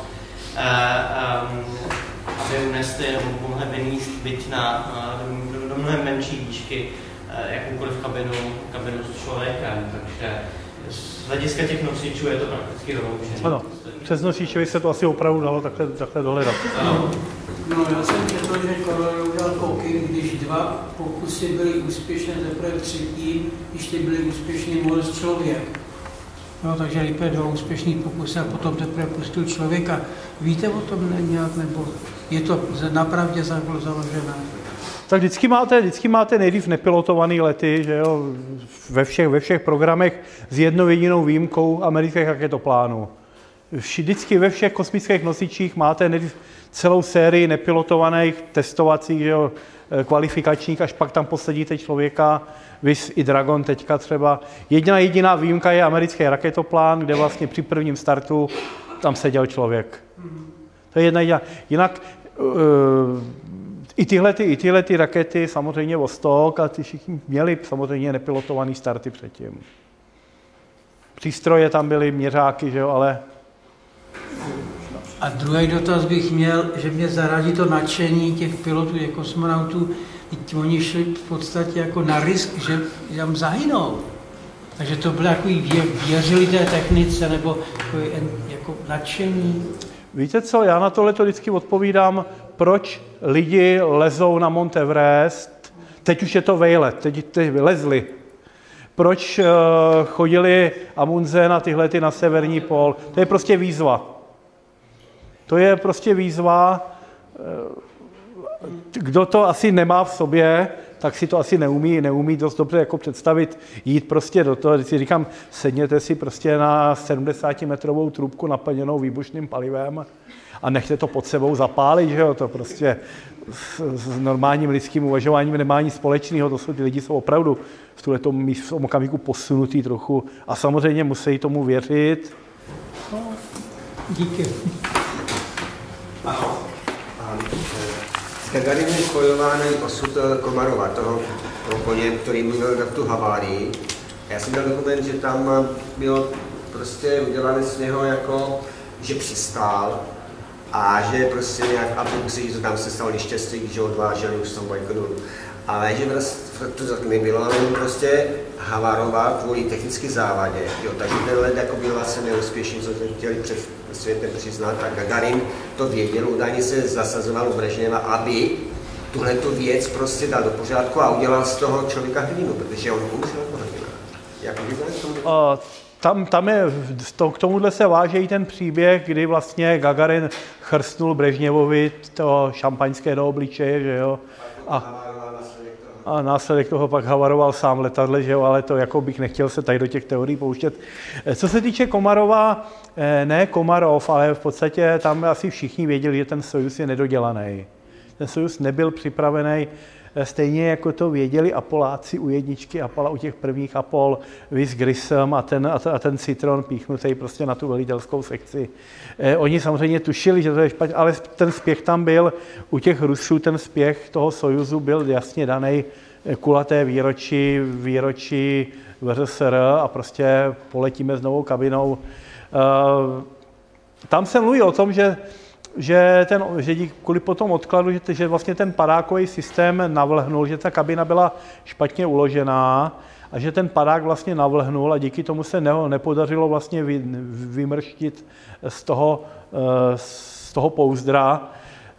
aby unesly nebo mohly vyníst byť do mnohem menší výšky jakoukoliv kabinu s člověkem. Takže z hlediska těch nosičů je to prakticky vyloučené. Ano, přes nosičovi se to asi opravdu dalo takhle dohledat. No, já jsem četl, že Korel udělal Kokin, když 2 pokusy byly úspěšné, teprve třetí, když ty byly úspěšný, mohl člověk. No, takže nejprve 2 úspěšný pokusy a potom teprve pustil člověka. Víte o tom nějak, nebo je to napravdě založené? Tak vždycky máte nejdřív nepilotované lety, že jo, ve všech programech s jednou jedinou výjimkou amerických raketoplánů. vždycky ve všech kosmických nosičích máte celou sérii nepilotovaných testovacích, že jo, kvalifikačních, až pak tam posadíte člověka, vys i Dragon teďka třeba. Jediná výjimka je americký raketoplán, kde vlastně při prvním startu tam seděl člověk. To je jedna jediná. Jinak i tyhle rakety, samozřejmě Vostok, a ty všichni měli samozřejmě nepilotovaný starty předtím. Přístroje tam byly, měřáky, že jo, ale... A druhý dotaz bych měl, že mě zaráží to nadšení těch pilotů, těch kosmonautů, oni šli v podstatě jako na risk, že tam zahynou. Takže to bylo takový, věřili té technice, nebo jako nadšení. Víte co, já na tohle vždycky odpovídám, proč lidi lezou na Mount Everest, teď už je to vejlet, teď lezli. Proč chodili Amundsen na tyhlety na severní pól, to je prostě výzva. To je prostě výzva, kdo to asi nemá v sobě, tak si to asi neumí dost dobře jako představit, jít prostě do toho, když si říkám, sedněte si prostě na 70metrovou trubku naplněnou výbušným palivem a nechte to pod sebou zapálit, že jo, to prostě s normálním lidským uvažováním nemá nic společného, to jsou, ty lidi jsou opravdu v tuhletom okamžiku posunutý trochu a samozřejmě musí tomu věřit. No, díky. S Gagarinem je spojován osud Komarova, toho koně, který měl na tu havárii. Já jsem měl dokument, že tam bylo prostě udělané z něho jako, že přistál a že prostě nějak abduxí, že tam se stalo neštěstí, když ho odváželi už z toho Bajkonuru. Ale že to tak nebylo, ale prostě havaroval kvůli technické závadě. Jo, takže ten let jako byl vlastně neúspěšný, co jsme chtěli před světem přiznat, a Gagarin to věděl, údajně se zasazoval u Brežněva, aby tuhletu věc prostě dal do pořádku a udělal z toho člověka hrdinu, protože on umřel jako hrdina. Jak Tam je, k tomuhle se váže i ten příběh, kdy vlastně Gagarin chrstnul Brežněvovi to šampaňské do obličeje, že jo, a následek toho pak havaroval sám letadle, že jo, ale to jako bych nechtěl se tady do těch teorií pouštět. Co se týče Komarova, ne Komarov, ale v podstatě tam asi všichni věděli, že ten Sojuz je nedodělaný. Ten Sojuz nebyl připravený, stejně jako to věděli Apoláci u jedničky Apola, u těch prvních Apol, Vis Grissom a ten Citron píchnutý prostě na tu velitelskou sekci. Oni samozřejmě tušili, že to je špatně, ale ten spěch tam byl, u těch Rusů ten spěch toho Sojuzu byl jasně daný kulaté výročí VŘSR a prostě poletíme s novou kabinou. Tam se mluví o tom, že kvůli potom odkladu, že vlastně ten padákový systém navlhnul, že ta kabina byla špatně uložená a že ten padák vlastně navlhnul a díky tomu se nepodařilo vlastně vymrštit z toho pouzdra.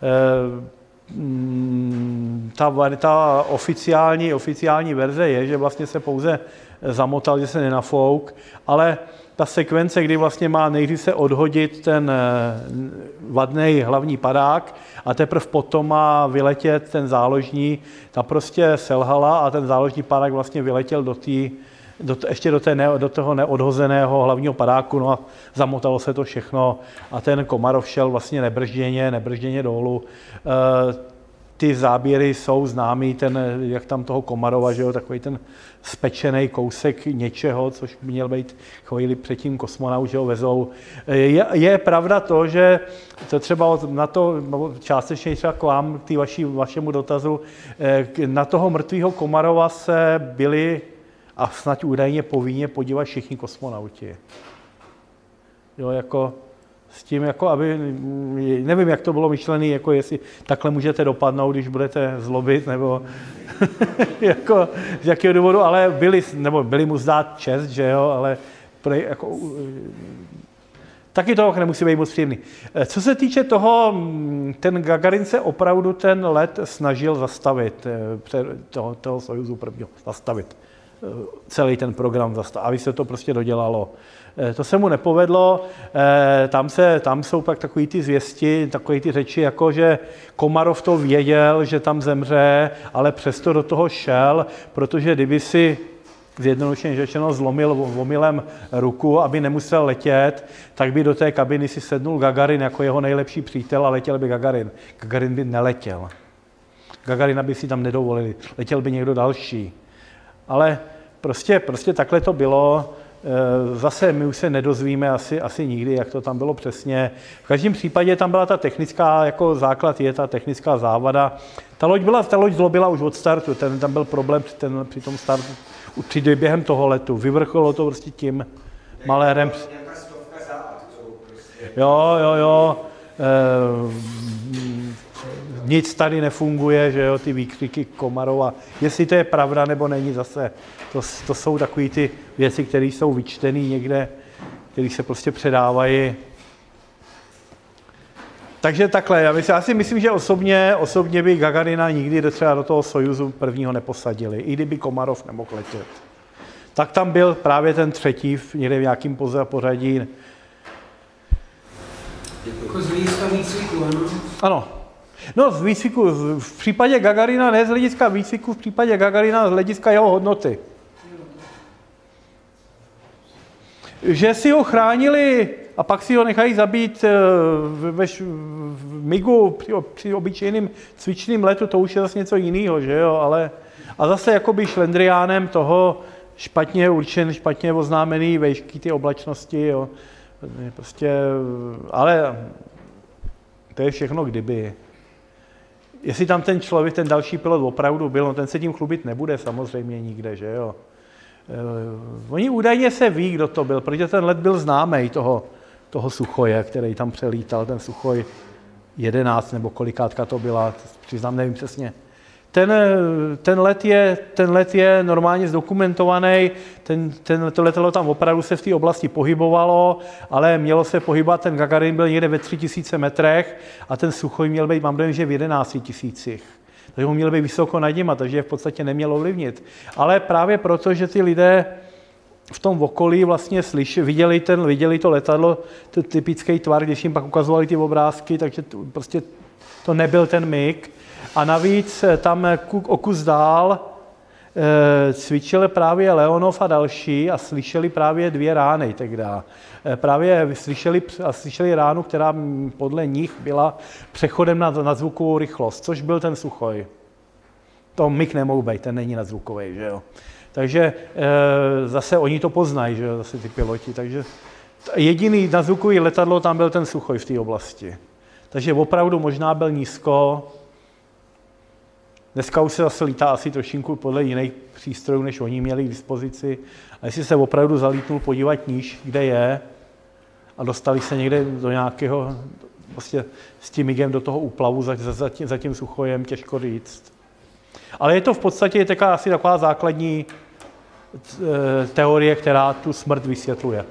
Ta oficiální verze je, že vlastně se pouze zamotal, že se nenafouk, ale ta sekvence, kdy vlastně má nejdřív se odhodit ten vadný hlavní padák a teprve potom má vyletět ten záložní, ta prostě selhala a ten záložní padák vlastně vyletěl ještě do toho neodhozeného hlavního padáku, no a zamotalo se to všechno a ten Komarov šel vlastně nebržděně dolů. Ty záběry jsou známý, jak tam toho Komarova, že jo, takový ten spečený kousek něčeho, což by měl být chvíli předtím kosmonaut, že ho vezou. Je pravda to, že to třeba na to, částečně třeba k vám, k vašemu dotazu, na toho mrtvého Komarova se byli a snad údajně povinně podívat všichni kosmonauti. Jo, jako s tím, jako aby, nevím, jak to bylo myšlené, jako jestli takhle můžete dopadnout, když budete zlobit, nebo jako z jakého důvodu, ale byli mu zdát čest, že jo, ale jako, taky to nemusí být moc příjemný. Co se týče toho, ten Gagarin se opravdu ten let snažil zastavit, toho Sojuzu prvního, zastavit. Celý ten program zastavit, aby se to prostě dodělalo. To se mu nepovedlo, tam jsou pak takový ty zvěsti, takové ty řeči, jako že Komarov to věděl, že tam zemře, ale přesto do toho šel, protože kdyby si zjednodušeně řečeno zlomil omylem ruku, aby nemusel letět, tak by do té kabiny si sednul Gagarin jako jeho nejlepší přítel a letěl by Gagarin. Gagarin by neletěl. Gagarina by si tam nedovolili, letěl by někdo další. Ale prostě takhle to bylo. Zase my už se nedozvíme asi nikdy, jak to tam bylo přesně. V každém případě tam byla ta technická, jako základ je ta technická závada. Ta loď zlobila už od startu, tam byl problém při tom startu, během toho letu. Vyvrcholilo to prostě tím malérem. Jo. Nic tady nefunguje, že jo, ty výkřiky Komarova. Jestli to je pravda, nebo není zase, to jsou takové ty věci, které jsou vyčtené někde, které se prostě předávají. Takže takhle, já si myslím, že osobně by Gagarina nikdy třeba do toho Sojuzu prvního neposadili, i kdyby Komarov nemohl letět. Tak tam byl právě ten třetí, někde v nějakým pořadí. Jako z hlediska výcviku, ano? Ano. No, z výcviku, v případě Gagarina, ne z hlediska výcviku, v případě Gagarina z hlediska jeho hodnoty. Že si ho chránili a pak si ho nechají zabít v MIGu při obyčejným cvičným letu, to už je zase něco jiného, že jo, ale a zase jakoby šlendriánem toho špatně oznámený vejšky ty oblačnosti, jo. Prostě, ale to je všechno kdyby. Jestli tam ten člověk, ten další pilot opravdu byl, no ten se tím chlubit nebude samozřejmě nikde, že jo. Oni údajně se ví, kdo to byl, protože ten let byl známý toho Suchoje, který tam přelítal, ten Suchoj 11 nebo kolikátka to byla, přiznám, nevím přesně. Ten let je normálně zdokumentovaný, to letadlo tam opravdu se v té oblasti pohybovalo, ale mělo se pohybovat, ten Gagarin byl někde ve 3000 metrech a ten Suchoj měl být, mám dojem, že v 11 000. Takže ho měl být vysoko nad nima, takže je v podstatě nemělo ovlivnit. Ale právě proto, že ty lidé v tom okolí vlastně viděli to letadlo, ten typický tvar, když jim pak ukazovali ty obrázky, takže prostě to nebyl ten MiG. A navíc tam o kus dál cvičili právě Leonov a další a slyšeli právě 2 rány tehdy. Právě slyšeli ránu, která podle nich byla přechodem na zvukovou rychlost, což byl ten Suchoj. To MiG nemohl být, ten není nadzvukový, že jo. Takže zase oni to poznají, že jo, zase ty piloti. Takže jediný nadzvukový letadlo tam byl ten Suchoj v té oblasti. Takže opravdu možná byl nízko. Dneska už se zase lítá asi trošinku podle jiných přístrojů, než oni měli k dispozici. A jestli se opravdu zalítnul podívat níž, kde je, a dostali se někde do nějakého, prostě s tím MIGem do toho úplavu za tím Suchojem, těžko říct. Ale je to v podstatě asi taková základní teorie, která tu smrt vysvětluje.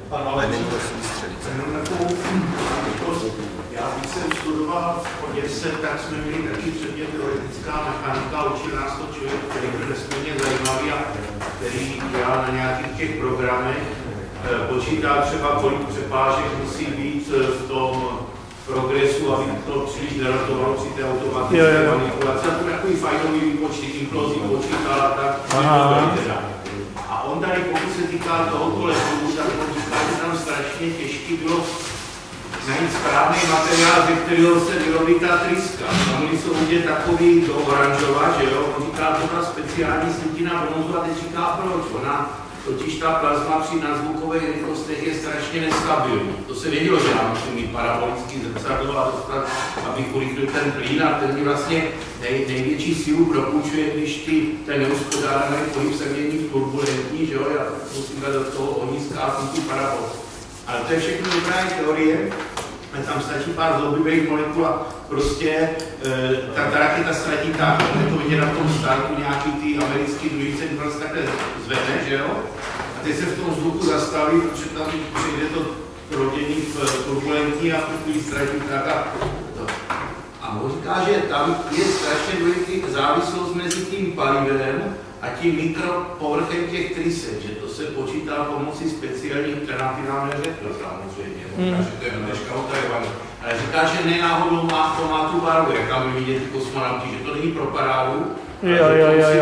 Já když jsem studoval v Oděse, tak jsme měli taky předmět teoretická mechanika, učil nás to člověk, který byl nesmírně zajímavý a který dělal na nějakých těch programech, počítal třeba, kolik přepážek musí být v tom progresu, aby to příliš nerotovalo při té automatické manipulaci. A to takový fajnový výpočty, implozí počítal a tak. A on tady, pokud se týká tohoto letu, tak on říká, že tam strašně těžký bylo najít správný materiál, ze kterého se vyrobí ta tryska. Tam jsou vidět takový do oranžova, že jo? On říká, to ta speciální slitina bronzu a teď říká proč. Ona totiž ta plazma při nadzvukových rychlostech je strašně nestabilní. To se vědělo, že nám musí mít parabolický zrcadlo a dostat, abych urychlil ten plyn a ten mi vlastně největší sílu propůjčuje, když ten neuspořádaný pohyb se mění v turbulentní, že jo? Já musím dát do toho ohniska tu parabol. Ale to je všechno dobrá teorie, tam stačí pár zloubivých molekul a prostě ta raketa ztratí tak, je to vidět na tom startu nějaký ty americký družice, kdo se takhle zvedne, že jo? A teď se v tom vzduchu zastaví, protože tam přijde to prodění v turbulentní a tu ztratí tak a to. A on říká, že tam je strašně důležitá závislost mezi tím palivem a tím mikropovrchem těch trysek, že to se počítá pomocí speciálních alternativ, nám neřekl samozřejmě, že to je dneška o Tajvanu. Ale říká, že nenáhodou má tu barvu, jak tam vidět ty kosmonauti, že to není pro parádu, ale že to musí být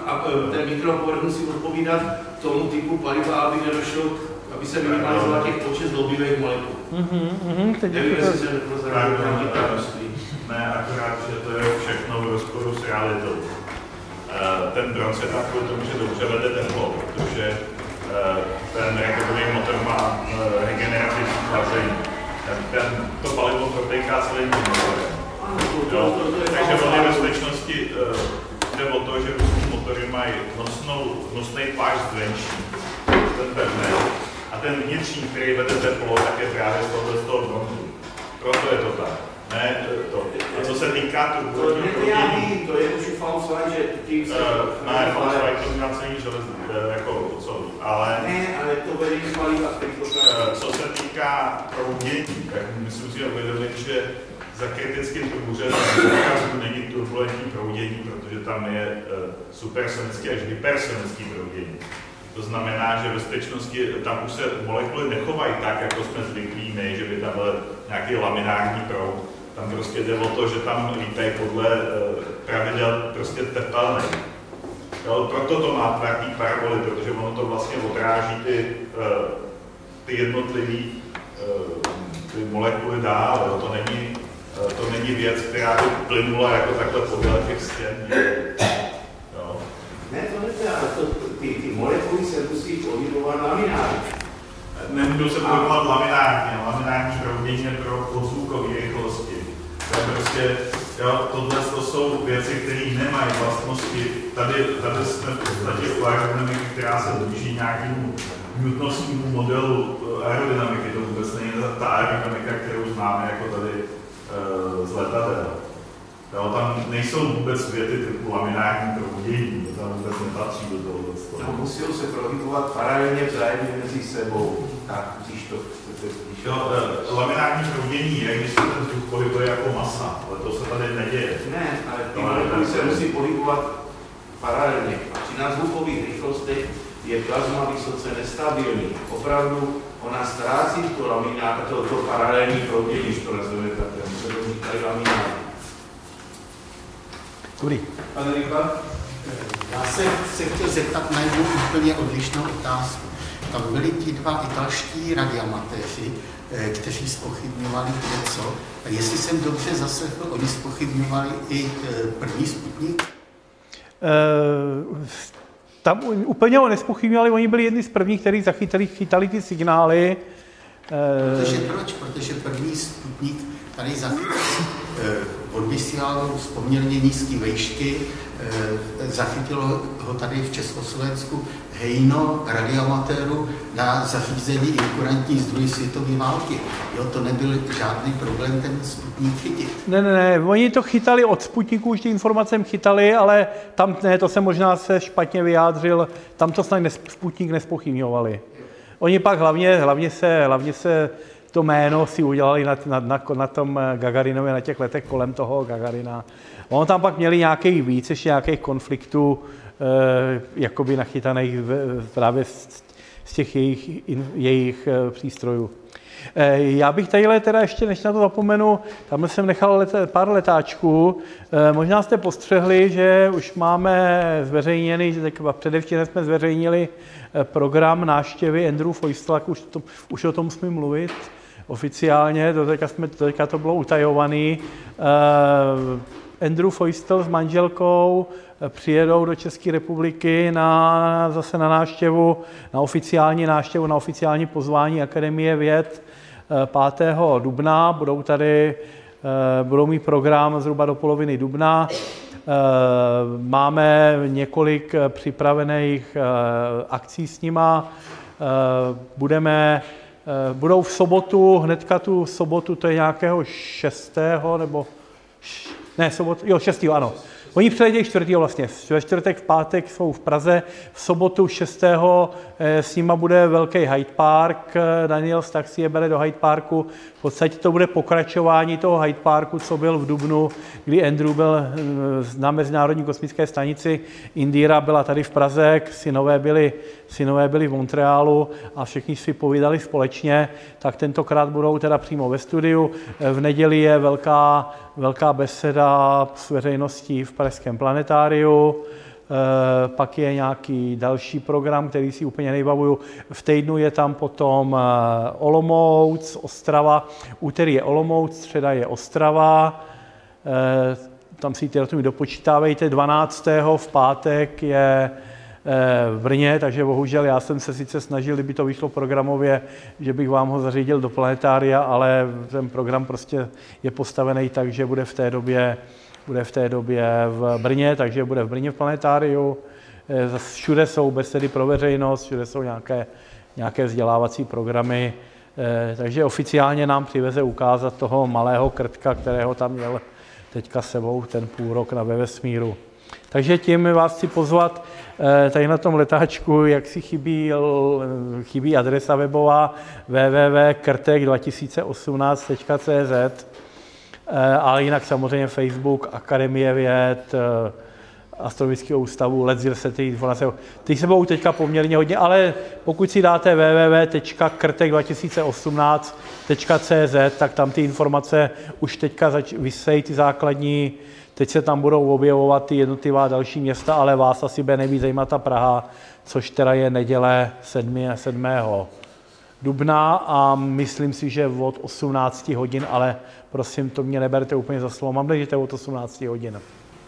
a ten mikropovrch musí odpovídat tomu typu paliva, aby nedošlo, aby se minimalizoval těch počet zloubivých molekul. Nevím, jestli se neprozradil nějaký tajemství. Ne, akorát, že to je všechno v rozporu s realitou. Ten bronz je tam kvůli tomu, že dobře vede teplo, protože ten reaktorový motor má regenerativní chlazení. To palivo protéká celým tím motorem. Takže v bezpečnosti jde o to, že ruské motory mají nosný páž zvenčí, ten pevný, a ten vnitřní, který vede teplo, tak je právě z toho bronzu. Proto je to tak. Ne, to. A co se týká to je už falsfight, že tím se... Ne, falsfight to zvracení železný, jako ocelí, ale... Ne, ale to vedení paliva, co se týká proudění, tak myslím si uvědomit, že za kritickým průřezem není turbulentní proudění, protože tam je supersonické až hypersonické proudění. To znamená, že ve skutečnosti tam už se molekuly nechovají tak, jako jsme zvyklí my, že by tam byl nějaký laminární proud. Tam prostě jde o to, že tam lítají podle pravidel prostě tepelných. Proto to má tvrdý paraboly, protože ono to vlastně odráží ty jednotlivé ty molekuly dál. To není věc, která by plynula jako takhle podle těch stěn. Ne, to nedělá, ty molekuly se musí pohybovat laminárně. Nemůžou se pohybovat laminárně. Laminární proudění je pro podzvukové rychlosti. To je prostě, tohle to jsou věci, které nemají vlastnosti. Tady jsme v podstatě u aerodynamiky, která se blíží nějakému newtonovskému modelu aerodynamiky. To vůbec není ta aerodynamika, kterou známe jako tady z letadel. Tam nejsou vůbec věty typu laminární proudění, to tam vůbec nepatří do toho. No, musí se pohybovat paralelně vzájemně mezi sebou. Tak, když to chcete spíš. Laminární proudění je, když se ten vzduch pohybuje jako masa, ale to se tady neděje. Ne, ale ty molekuly se musí pohybovat paralelně. Při nadzvukových rychlostech je plazma vysoce nestabilní. Opravdu ona ztrácí to paralelní proudění, když to nazveme takhle. Se to říkají laminární. Dobrý. Pane Rychle? Já se chtěl zeptat na jednu úplně odlišnou otázku. Tam byli ti dva italští radioamatéři, kteří zpochybňovali něco. A jestli jsem dobře zaslechl, oni zpochybňovali i první Sputnik? Tam úplně ho nespochybňovali, oni byli jedni z prvních, kteří chytali ty signály. Proč? Protože první Sputnik tady odvysílal z poměrně nízké výšky, zachytilo ho tady v Československu hejno radioamatérů na zařízení inkurantní z druhé světové války. Jo, to nebyl žádný problém ten Sputnik chytit. Ne, oni to chytali od Sputniku, už ty informace chytali, ale tam ne, to se možná špatně vyjádřil, tam to snad Sputnik nespochybňovali. Oni pak hlavně se to jméno si udělali na tom Gagarinovi, na těch letech kolem toho Gagarina. Ono tam pak měli ještě nějakých konfliktů, jakoby nachytaných právě z těch jejich přístrojů. Já bych tadyhle teda ještě, než na to zapomenu, tam jsem nechal pár letáčků. Možná jste postřehli, že už máme zveřejněný, že předevčírem jsme zveřejnili program návštěvy Andrew Feustela, už o tom smím mluvit oficiálně, teďka to bylo utajovaný. Andrew Feustel s manželkou přijedou do České republiky zase na návštěvu, na oficiální pozvání Akademie věd 5. dubna. Budou mít program zhruba do poloviny dubna. Máme několik připravených akcí s nima. Budou v sobotu, hnedka tu sobotu, to je nějakého 6. nebo... Ne, 6. ano. Oni přiletějí 4. vlastně. Ve čtvrtek, v pátek jsou v Praze, v sobotu 6. s nima bude velký Hyde Park. Daniel Stach si je bere do Hyde Parku. V podstatě to bude pokračování toho Hyde Parku, co byl v dubnu, kdy Andrew byl na Mezinárodní kosmické stanici. Indira byla tady v Praze, synové byli v Montrealu a všichni si povídali společně. Tak tentokrát budou teda přímo ve studiu. V neděli je velká beseda s veřejností v Pražském planetáriu. pak je nějaký další program, který si úplně nevybavuju. V týdnu je tam potom Olomouc, Ostrava, úterý je Olomouc, středa je Ostrava, tam si ty datumy dopočítávejte, 12. v pátek je v Brně, takže bohužel já jsem se sice snažil, kdyby to vyšlo programově, že bych vám ho zařídil do planetária, ale ten program prostě je postavený tak, že bude v té době v Brně, takže bude v Brně v planetáriu. Všude jsou besedy pro veřejnost, všude jsou nějaké vzdělávací programy, takže oficiálně nám přiveze ukázat toho malého krtka, kterého tam měl teďka sebou ten půl rok na ve vesmíru. Takže tím vás chci pozvat tady na tom letáčku, jak si chybí adresa webová www.krtek2018.cz, ale jinak samozřejmě Facebook, Akademie věd, Astronomického ústavu, LEDZIR, ty informace. Ty se budou teďka poměrně hodně, ale pokud si dáte www.krtek2018.cz, tak tam ty informace už teďka vysejí, ty základní. Teď se tam budou objevovat ty jednotlivá další města, ale vás asi bude nejvíc zajímat ta Praha, což teda je neděle 7. dubna a myslím si, že od 18 hodin, ale prosím, to mě neberte úplně za slovo. Mám že to je od 18 hodin.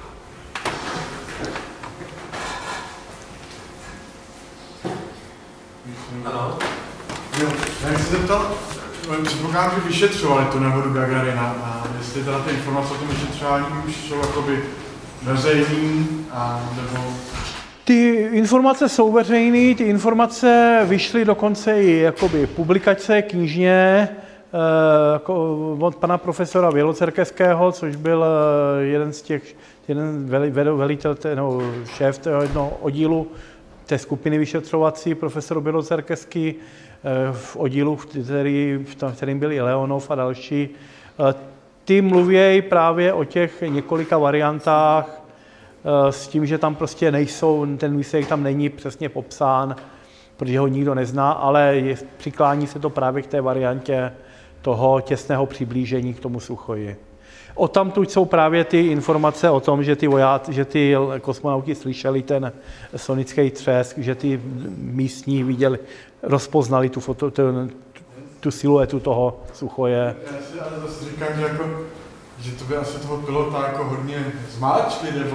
Ano. Jo, já bych se zeptal, předpokládám, že vyšetřovali tu nehodu Gagarina a jestli teda ty informace o tom vyšetřování už jsou jakoby veřejný a nebo... Ty informace jsou veřejné, ty informace vyšly dokonce i jakoby publikace knižně od pana profesora Bělocerkeského, což byl jeden velitel, no, šéf jednoho oddílu té skupiny vyšetřovací, profesor Bělocerkeský, v oddílu, kterým byl i Leonov a další. Ty mluvějí právě o těch několika variantách s tím, že tam prostě nejsou, ten výsledek tam není přesně popsán, protože ho nikdo nezná, ale přiklání se to právě k té variantě toho těsného přiblížení k tomu Suchoji. Odtamtud jsou právě ty informace o tom, že ty kosmonauti slyšeli ten sonický třesk, že ty místní viděli, rozpoznali tu siluetu toho Suchoje. Já si ale zase říkám, že to by asi toho pilota jako hodně zmáčkli, nebo...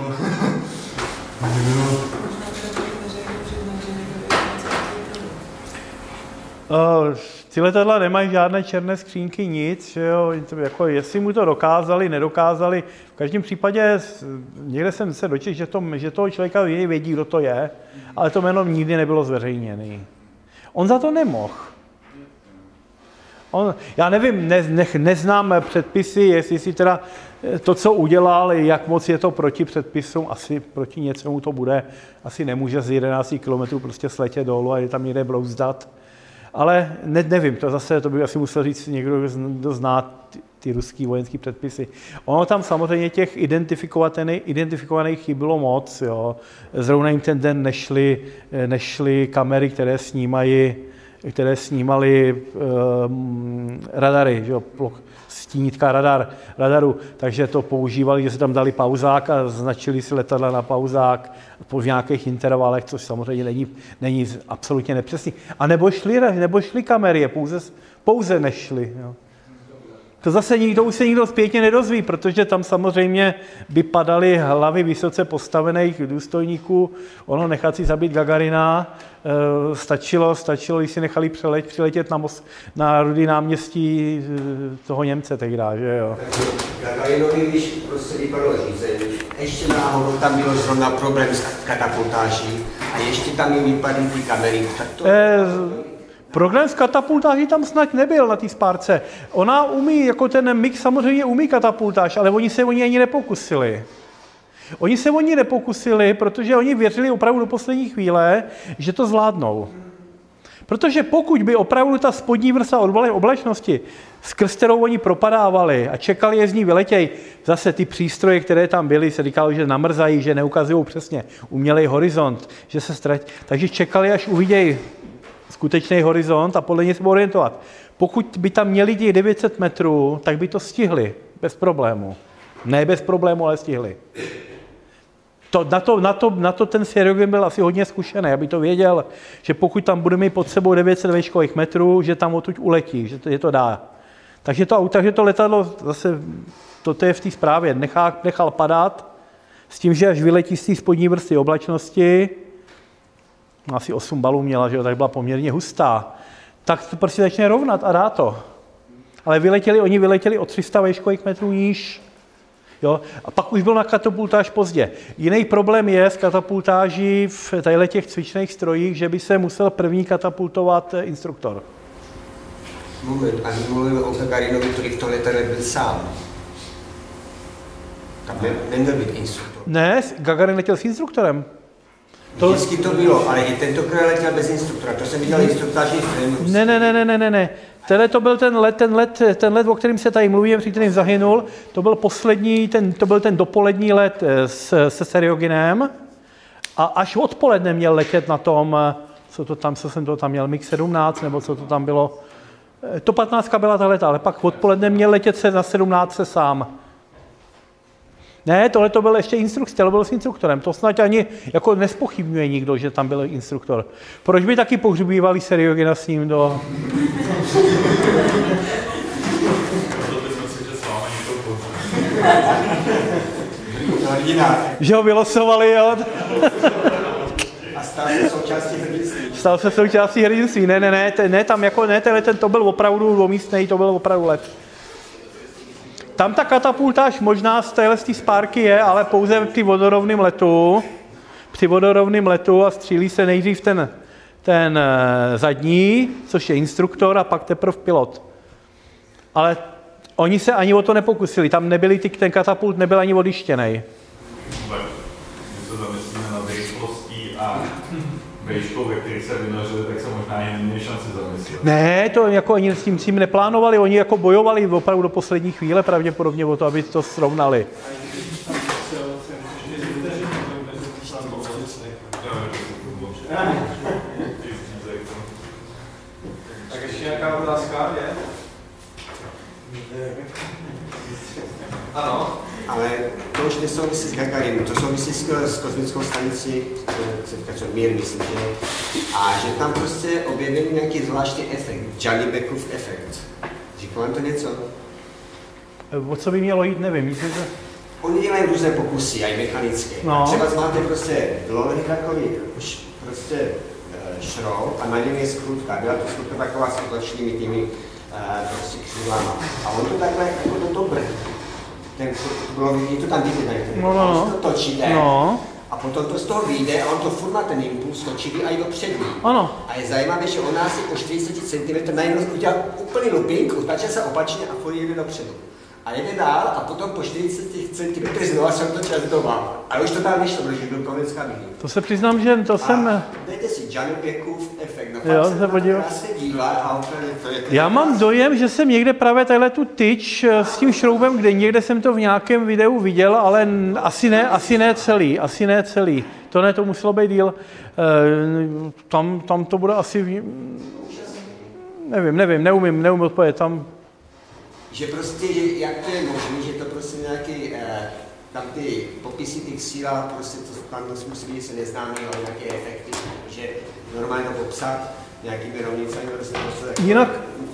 Ty letadla nemají žádné černé skřínky, nic, že jo? Jako jestli mu to dokázali, nedokázali. V každém případě někde jsem se dočetl, že toho člověka vědí, kdo to je, ale to jméno nikdy nebylo zveřejněné. On za to nemohl. Já nevím, neznám předpisy, jestli si teda to, co udělal, jak moc je to proti předpisům, asi proti něčemu to bude, asi nemůže z 11 kilometrů prostě sletět dolů a je tam někde blouzdat. Ale nevím, to by asi musel říct někdo, kdo zná ty ruský vojenský předpisy. Ono tam samozřejmě těch identifikovaných chybilo moc. Jo. Zrovna jim ten den nešly kamery, které snímaly radary, že jo, stínitka radaru, takže to používali, že se tam dali pauzák a značili si letadla na pauzák v nějakých intervalech, což samozřejmě není absolutně nepřesný. A nebo šly kamery, pouze nešly. Jo. To zase už se nikdo zpětně nedozví, protože tam samozřejmě by padaly hlavy vysoce postavených důstojníků. Ono nechat si zabít Gagarina, stačilo, když si nechali přiletět na Rudý náměstí toho Němce tehdy, že jo. Gagarinovi, když prostě vypadlo řízení, ještě náhodou tam bylo zrovna problém s katapultáží a ještě tam jim vypadly ty kamery. Problém s katapultáží tam snad nebyl na té spárce. Ona umí, jako ten MiG samozřejmě umí katapultáž, ale oni se o ní ani nepokusili. Oni se o ní nepokusili, protože oni věřili opravdu do poslední chvíle, že to zvládnou. Protože pokud by opravdu ta spodní vrstva oblačnosti, skrz kterou oni propadávali a čekali, je z ní vyletěj, zase ty přístroje, které tam byly, se říkalo, že namrzají, že neukazují přesně umělej horizont, že se ztratí. Takže čekali, až uvidějí skutečný horizont a podle něj se orientovat. Pokud by tam měli těch 900 metrů, tak by to stihli bez problému. Ne bez problému, ale stihli. Na to ten Seriogen byl asi hodně zkušený, aby to věděl, že pokud tam bude mít pod sebou 900 výškových metrů, že tam odtud uletí, že to dá. Takže to letadlo, zase toto je v té zprávě, nechal padat s tím, že až vyletí z té spodní vrstvy oblačnosti, asi 8 balů měla, že jo, tak byla poměrně hustá, tak to prostě začne rovnat a dá to. Ale oni vyletěli o 300 výškových metrů níž. Jo? A pak už byl na katapultáž pozdě. Jiný problém je s katapultáží v těch cvičných strojích, že by se musel první katapultovat instruktor. Moment, a mluvil o Gagarinovi, který v tom letadle byl sám. Tam neměl být instruktor. Ne, Gagarin letěl s instruktorem. Vždycky to bylo, ale i tentokrát letěl bez instruktora. To jsem viděl instruktáži v trénu. Ne. Tenhle to byl ten let, o kterém se tady mluvím, při kterým zahynul, to byl ten dopolední let se Serioginem a až odpoledne měl letět na tom, co jsem to tam měl, MiG-17, nebo co to tam bylo. To 15 byla ta leta, ale pak odpoledne měl letět na 17 sám. Ne, tohle to byl ještě instruktor, byl s instruktorem. To snad ani jako nespochybňuje nikdo, že tam byl instruktor. Proč by taky pohřbívali Seriogena s ním do... Že ho vylosovali, jo? A stal se součástí hrdinství. Stal se součástí hrdinství. Ne, tam jako ne, to byl opravdu dvoumístnej, to byl opravdu let. Tam ta katapultáž možná z téhle spárky je, ale pouze při vodorovném letu. Při vodorovném letu a střílí se nejdřív ten zadní, což je instruktor, a pak teprve pilot. Ale oni se ani o to nepokusili, tam nebyli ten katapult nebyl ani odjištěnej. Když se zamyslíme na rychlostí a výškou, ve kterých se vynořili, tak se možná jen neměli šanci zamyslet. Ne, to jako oni s tím neplánovali, oni jako bojovali opravdu do poslední chvíle pravděpodobně o to, aby to srovnali. Tak ještě nějaká otázka je? Ano. Ale to už nesouvisí s Gagarinem, to souvisí s kosmickou stanicí, Mir, myslím, že. A že tam prostě objevili nějaký zvláštní efekt, Janibekův efekt. Říká vám to něco? O co by mělo jít, nevím. Myslím, že... Oni dělají různé pokusy, i mechanické. No. Třeba máte prostě dlouhý takový prostě šroub a na něm je skrutka. Byla to skrutka taková s odlačnými těmi prostě křivlama. A on to takhle jako do toho brhne. Je to tam vidět, on to točí a potom to z toho vyjde a on to furt má ten impuls, točí a i dopředu. Ano. A je zajímavé, že on asi po 40 cm najednou udělal úplný looping, otáčel se opačně a furt jede dopředu. A jede dál a potom po 40 cm znova se otočil doma. A už to tam nešlo, protože byl konec kabiny. To se přiznám, že to jsem... Dejte si Janibekův efekt, jo, se podívám. Já mám dojem, že jsem někde právě tahle tu tyč s tím šroubem, kde někde jsem to v nějakém videu viděl, ale asi ne celý. To muselo být díl. Tam to bude asi... Nevím, neumím odpovědět. Že prostě, jak to je možné, že to prostě nějaký, tam ty popisy těch síl, prostě to tam musí být, se neznámý, ale nějaké efekty, že normálně to popsat nějakými rovnicami, prostě jinak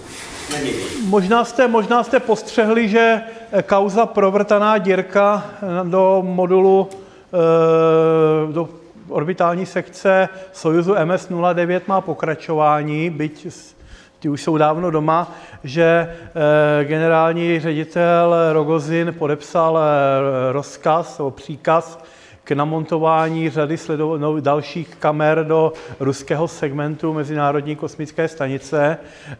možná jste postřehli, že kauza provrtaná dírka do modulu, do orbitální sekce Sojuzu MS-09 má pokračování, byť ty už jsou dávno doma, že generální ředitel Rogozin podepsal rozkaz nebo příkaz k namontování řady dalších kamer do ruského segmentu Mezinárodní kosmické stanice.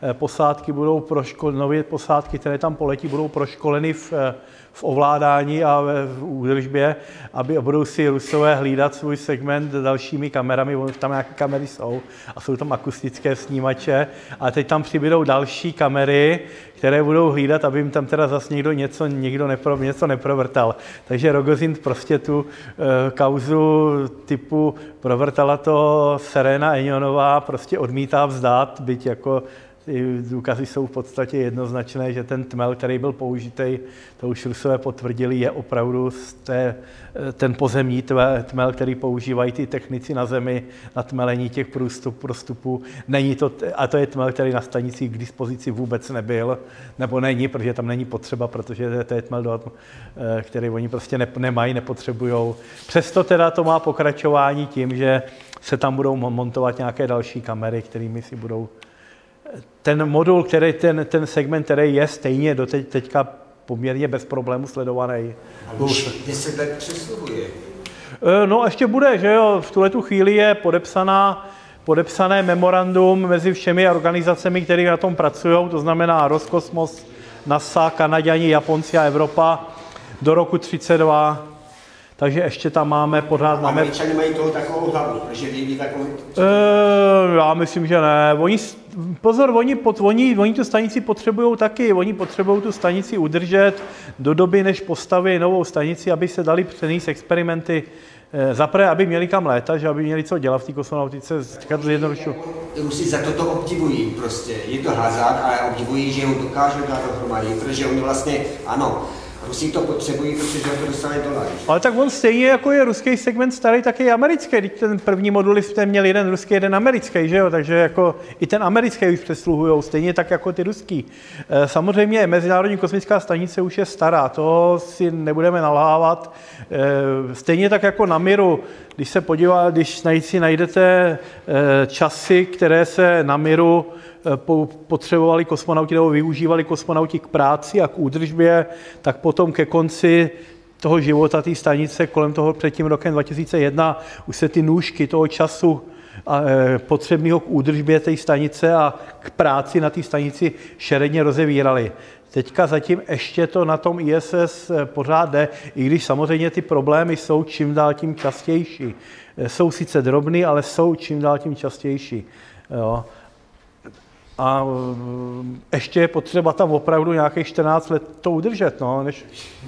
Nové posádky, které tam poletí, budou proškoleny v ovládání a v údržbě, a budou si Rusové hlídat svůj segment dalšími kamerami, tam nějaké kamery jsou a jsou tam akustické snímače a teď tam přibydou další kamery, které budou hlídat, aby jim tam teda zase něco neprovrtal. Takže Rogozin prostě tu kauzu typu provrtala to Serena Enionová prostě odmítá vzdát, byť jako ty důkazy jsou v podstatě jednoznačné, že ten tmel, který byl použitý, to už Rusové potvrdili, je opravdu ten pozemní tmel, který používají ty technici na Zemi na tmelení těch prostupů. Není to, a to je tmel, který na stanici k dispozici vůbec nebyl, nebo není, protože tam není potřeba, protože to je tmel, který oni prostě nemají, nepotřebujou. Přesto teda to má pokračování tím, že se tam budou montovat nějaké další kamery, kterými si budou... Ten modul, ten segment, který je stejně teďka poměrně bez problémů sledovaný. A už 10 let přesluhuje. No ještě bude, že jo, v tuhletu chvíli je podepsané memorandum mezi všemi organizacemi, které na tom pracují, to znamená Roskosmos, NASA, Kanaďani, Japonci a Evropa do roku 32. Takže ještě tam máme pořád... Američani mají toho takovou hlavu, protože vědí takovou... Já myslím, že ne. Oni tu stanici potřebují taky. Oni potřebují tu stanici udržet do doby, než postaví novou stanici, aby se dali přenést experimenty. Zaprvé, aby měli kam létat, že aby měli co dělat v té kosmonautice. Rusi za to obdivují prostě. Je to hazard, ale obdivují, že ho dokážou dát dohromady, protože oni vlastně, ano, Rusi to potřebují, protože to dostane dolary. Ale tak on stejně jako je ruský segment starý, tak je americký. Když ten první modul jste měl jeden ruský, jeden americký, že jo? Takže jako i ten americký už přesluhujou, stejně tak jako ty ruský. Samozřejmě Mezinárodní kosmická stanice už je stará, to si nebudeme nalhávat. Stejně tak jako na Miru, když si najdete časy, které se na Miru potřebovali kosmonauti nebo využívali kosmonauti k práci a k údržbě, tak potom ke konci toho života té stanice, kolem toho před tím rokem 2001, už se ty nůžky toho času potřebného k údržbě té stanice a k práci na té stanici šeredně rozevíraly. Teďka zatím ještě to na tom ISS pořád jde, i když samozřejmě ty problémy jsou čím dál tím častější. Jsou sice drobný, ale jsou čím dál tím častější. Jo. A ještě je potřeba tam opravdu nějakých 14 let to udržet, no, než...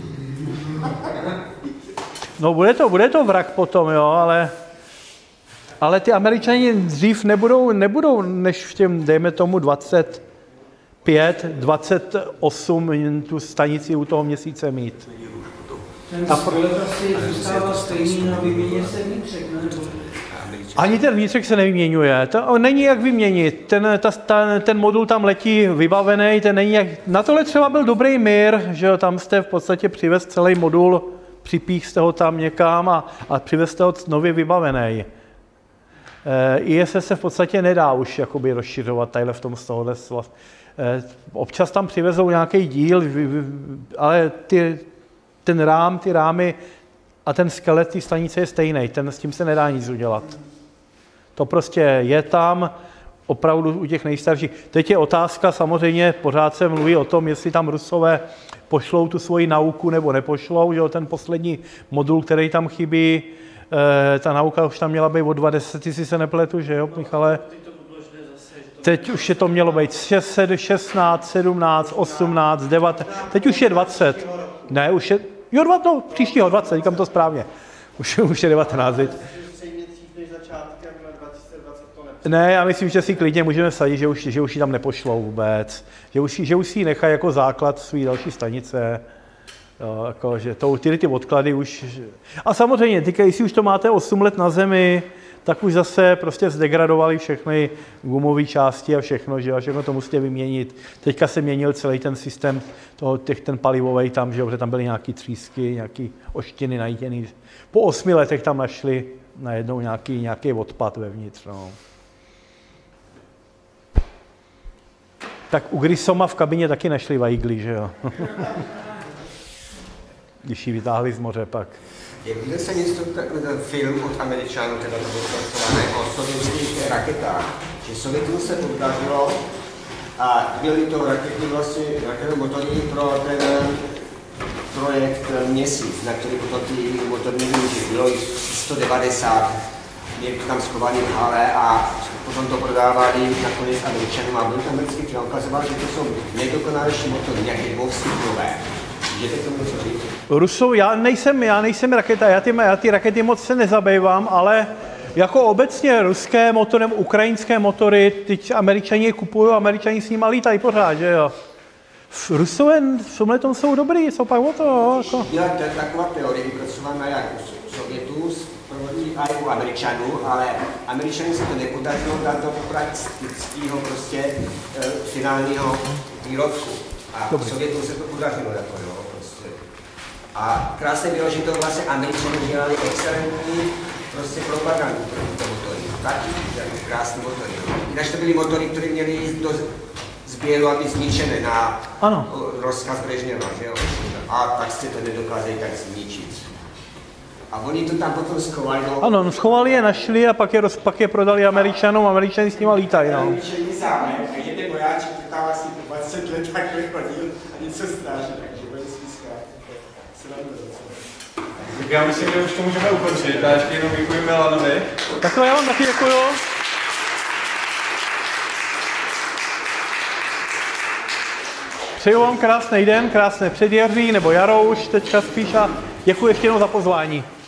No bude to vrak potom, jo, ale ty Američani dřív nebudou než v těm, dejme tomu 25, 28 tu stanici u toho měsíce mít. Ten skelet asi zůstává stejný, na vyměně se vnitřek, ne? Ani ten vnitřek se nevyměňuje, to není jak vyměnit, ten modul tam letí vybavený, ten není jak... Na tohle třeba byl dobrý Mir, že jo, tam jste v podstatě přivez celý modul, připích jste ho tam někam a přivez jste ho nově vybavený. ISS se v podstatě nedá už jakoby rozšiřovat tadyhle v tom z tohohle. Občas tam přivezou nějaký díl, ale ty rámy a ten skelet té stanice je stejný, s tím se nedá nic udělat. To prostě je tam, opravdu u těch nejstarších. Teď je otázka, samozřejmě pořád se mluví o tom, jestli tam Rusové pošlou tu svoji nauku nebo nepošlou, že jo, ten poslední modul, který tam chybí, ta nauka už tam měla být o 20, jestli se nepletu, že jo, Michale? Teď už je to mělo být 16, 17, 18, 19, teď už je 20. Ne, už je, jo, no, příštího 20, říkám to správně. Už je 19. Ne, já myslím, že si klidně můžeme vsadit, že už ji tam nepošlou vůbec. Že už si ji nechají jako základ své další stanice. Jo, jako, že ty odklady už... A samozřejmě, jestli už to máte 8 let na Zemi, tak už zase prostě zdegradovali všechny gumové části a všechno, že a všechno to musíte vyměnit. Teďka se měnil celý ten systém, ten palivový tam, že tam byly nějaké třísky, nějaké oštiny najděný. Po 8 letech tam našli najednou nějaký odpad vevnitř. No. Tak u Grissoma v kabině taky našli vajgly, že jo? Když ji vytáhli z moře pak. Viděl jsem něco film od Američanů, teda to bylo zpracované o sovětských raketách, že Sovětům se podařilo a byly to rakety vlastně, raketové motory pro ten projekt Měsíc, na který potom ty motorní využili. Bylo jich 190, měli tam schovaný v hale a potom to prodávali nakonec Američanům a byl tam americký film, ukazoval, že to jsou nejdokonalejší motory, nějaké dvoustyklové. Rusou, já nejsem raketa, já ty rakety moc se nezabývám, ale Jako obecně ruské motory, ukrajinské motory, teď Američani kupují, Američani s nimi lítají pořád, že jo. Rusové v tomhle tom jsou dobrý, jsou pak o to. Jako. Byla taková teorie vypracovaná jak u Sovětů, i u Američanů, ale Američani se to nepodařilo dát do praktického prostě finálního výrobku. A Sovětům se to podařilo jako jo, prostě. A krásně bylo, že to vlastně Američané dělali excelentní prostě propagandu pro tyto motory. Taky dělali krásné motory. Jinak to byly motory, které měly jít do sběru, aby zničené na rozkaz Brežněva, že jo? A tak jste to nedokázali tak zničit. A oni to tam potom schovali. Ano, no, schovali je, našli a pak je prodali Američanům, Američani s nimi lítají. No. Američani sami, takže ten vojáček, který tam asi 20 let takhle chodil a něco snažil, takže bude si Tak já myslím, že už to můžeme ukončit. A ještě jenom děkuji Milanovi. Takhle já vám taky děkuju. Přeju vám krásný den, krásné předjaří, nebo jaro už teďka spíš a děkuji ještě jednou za pozvání.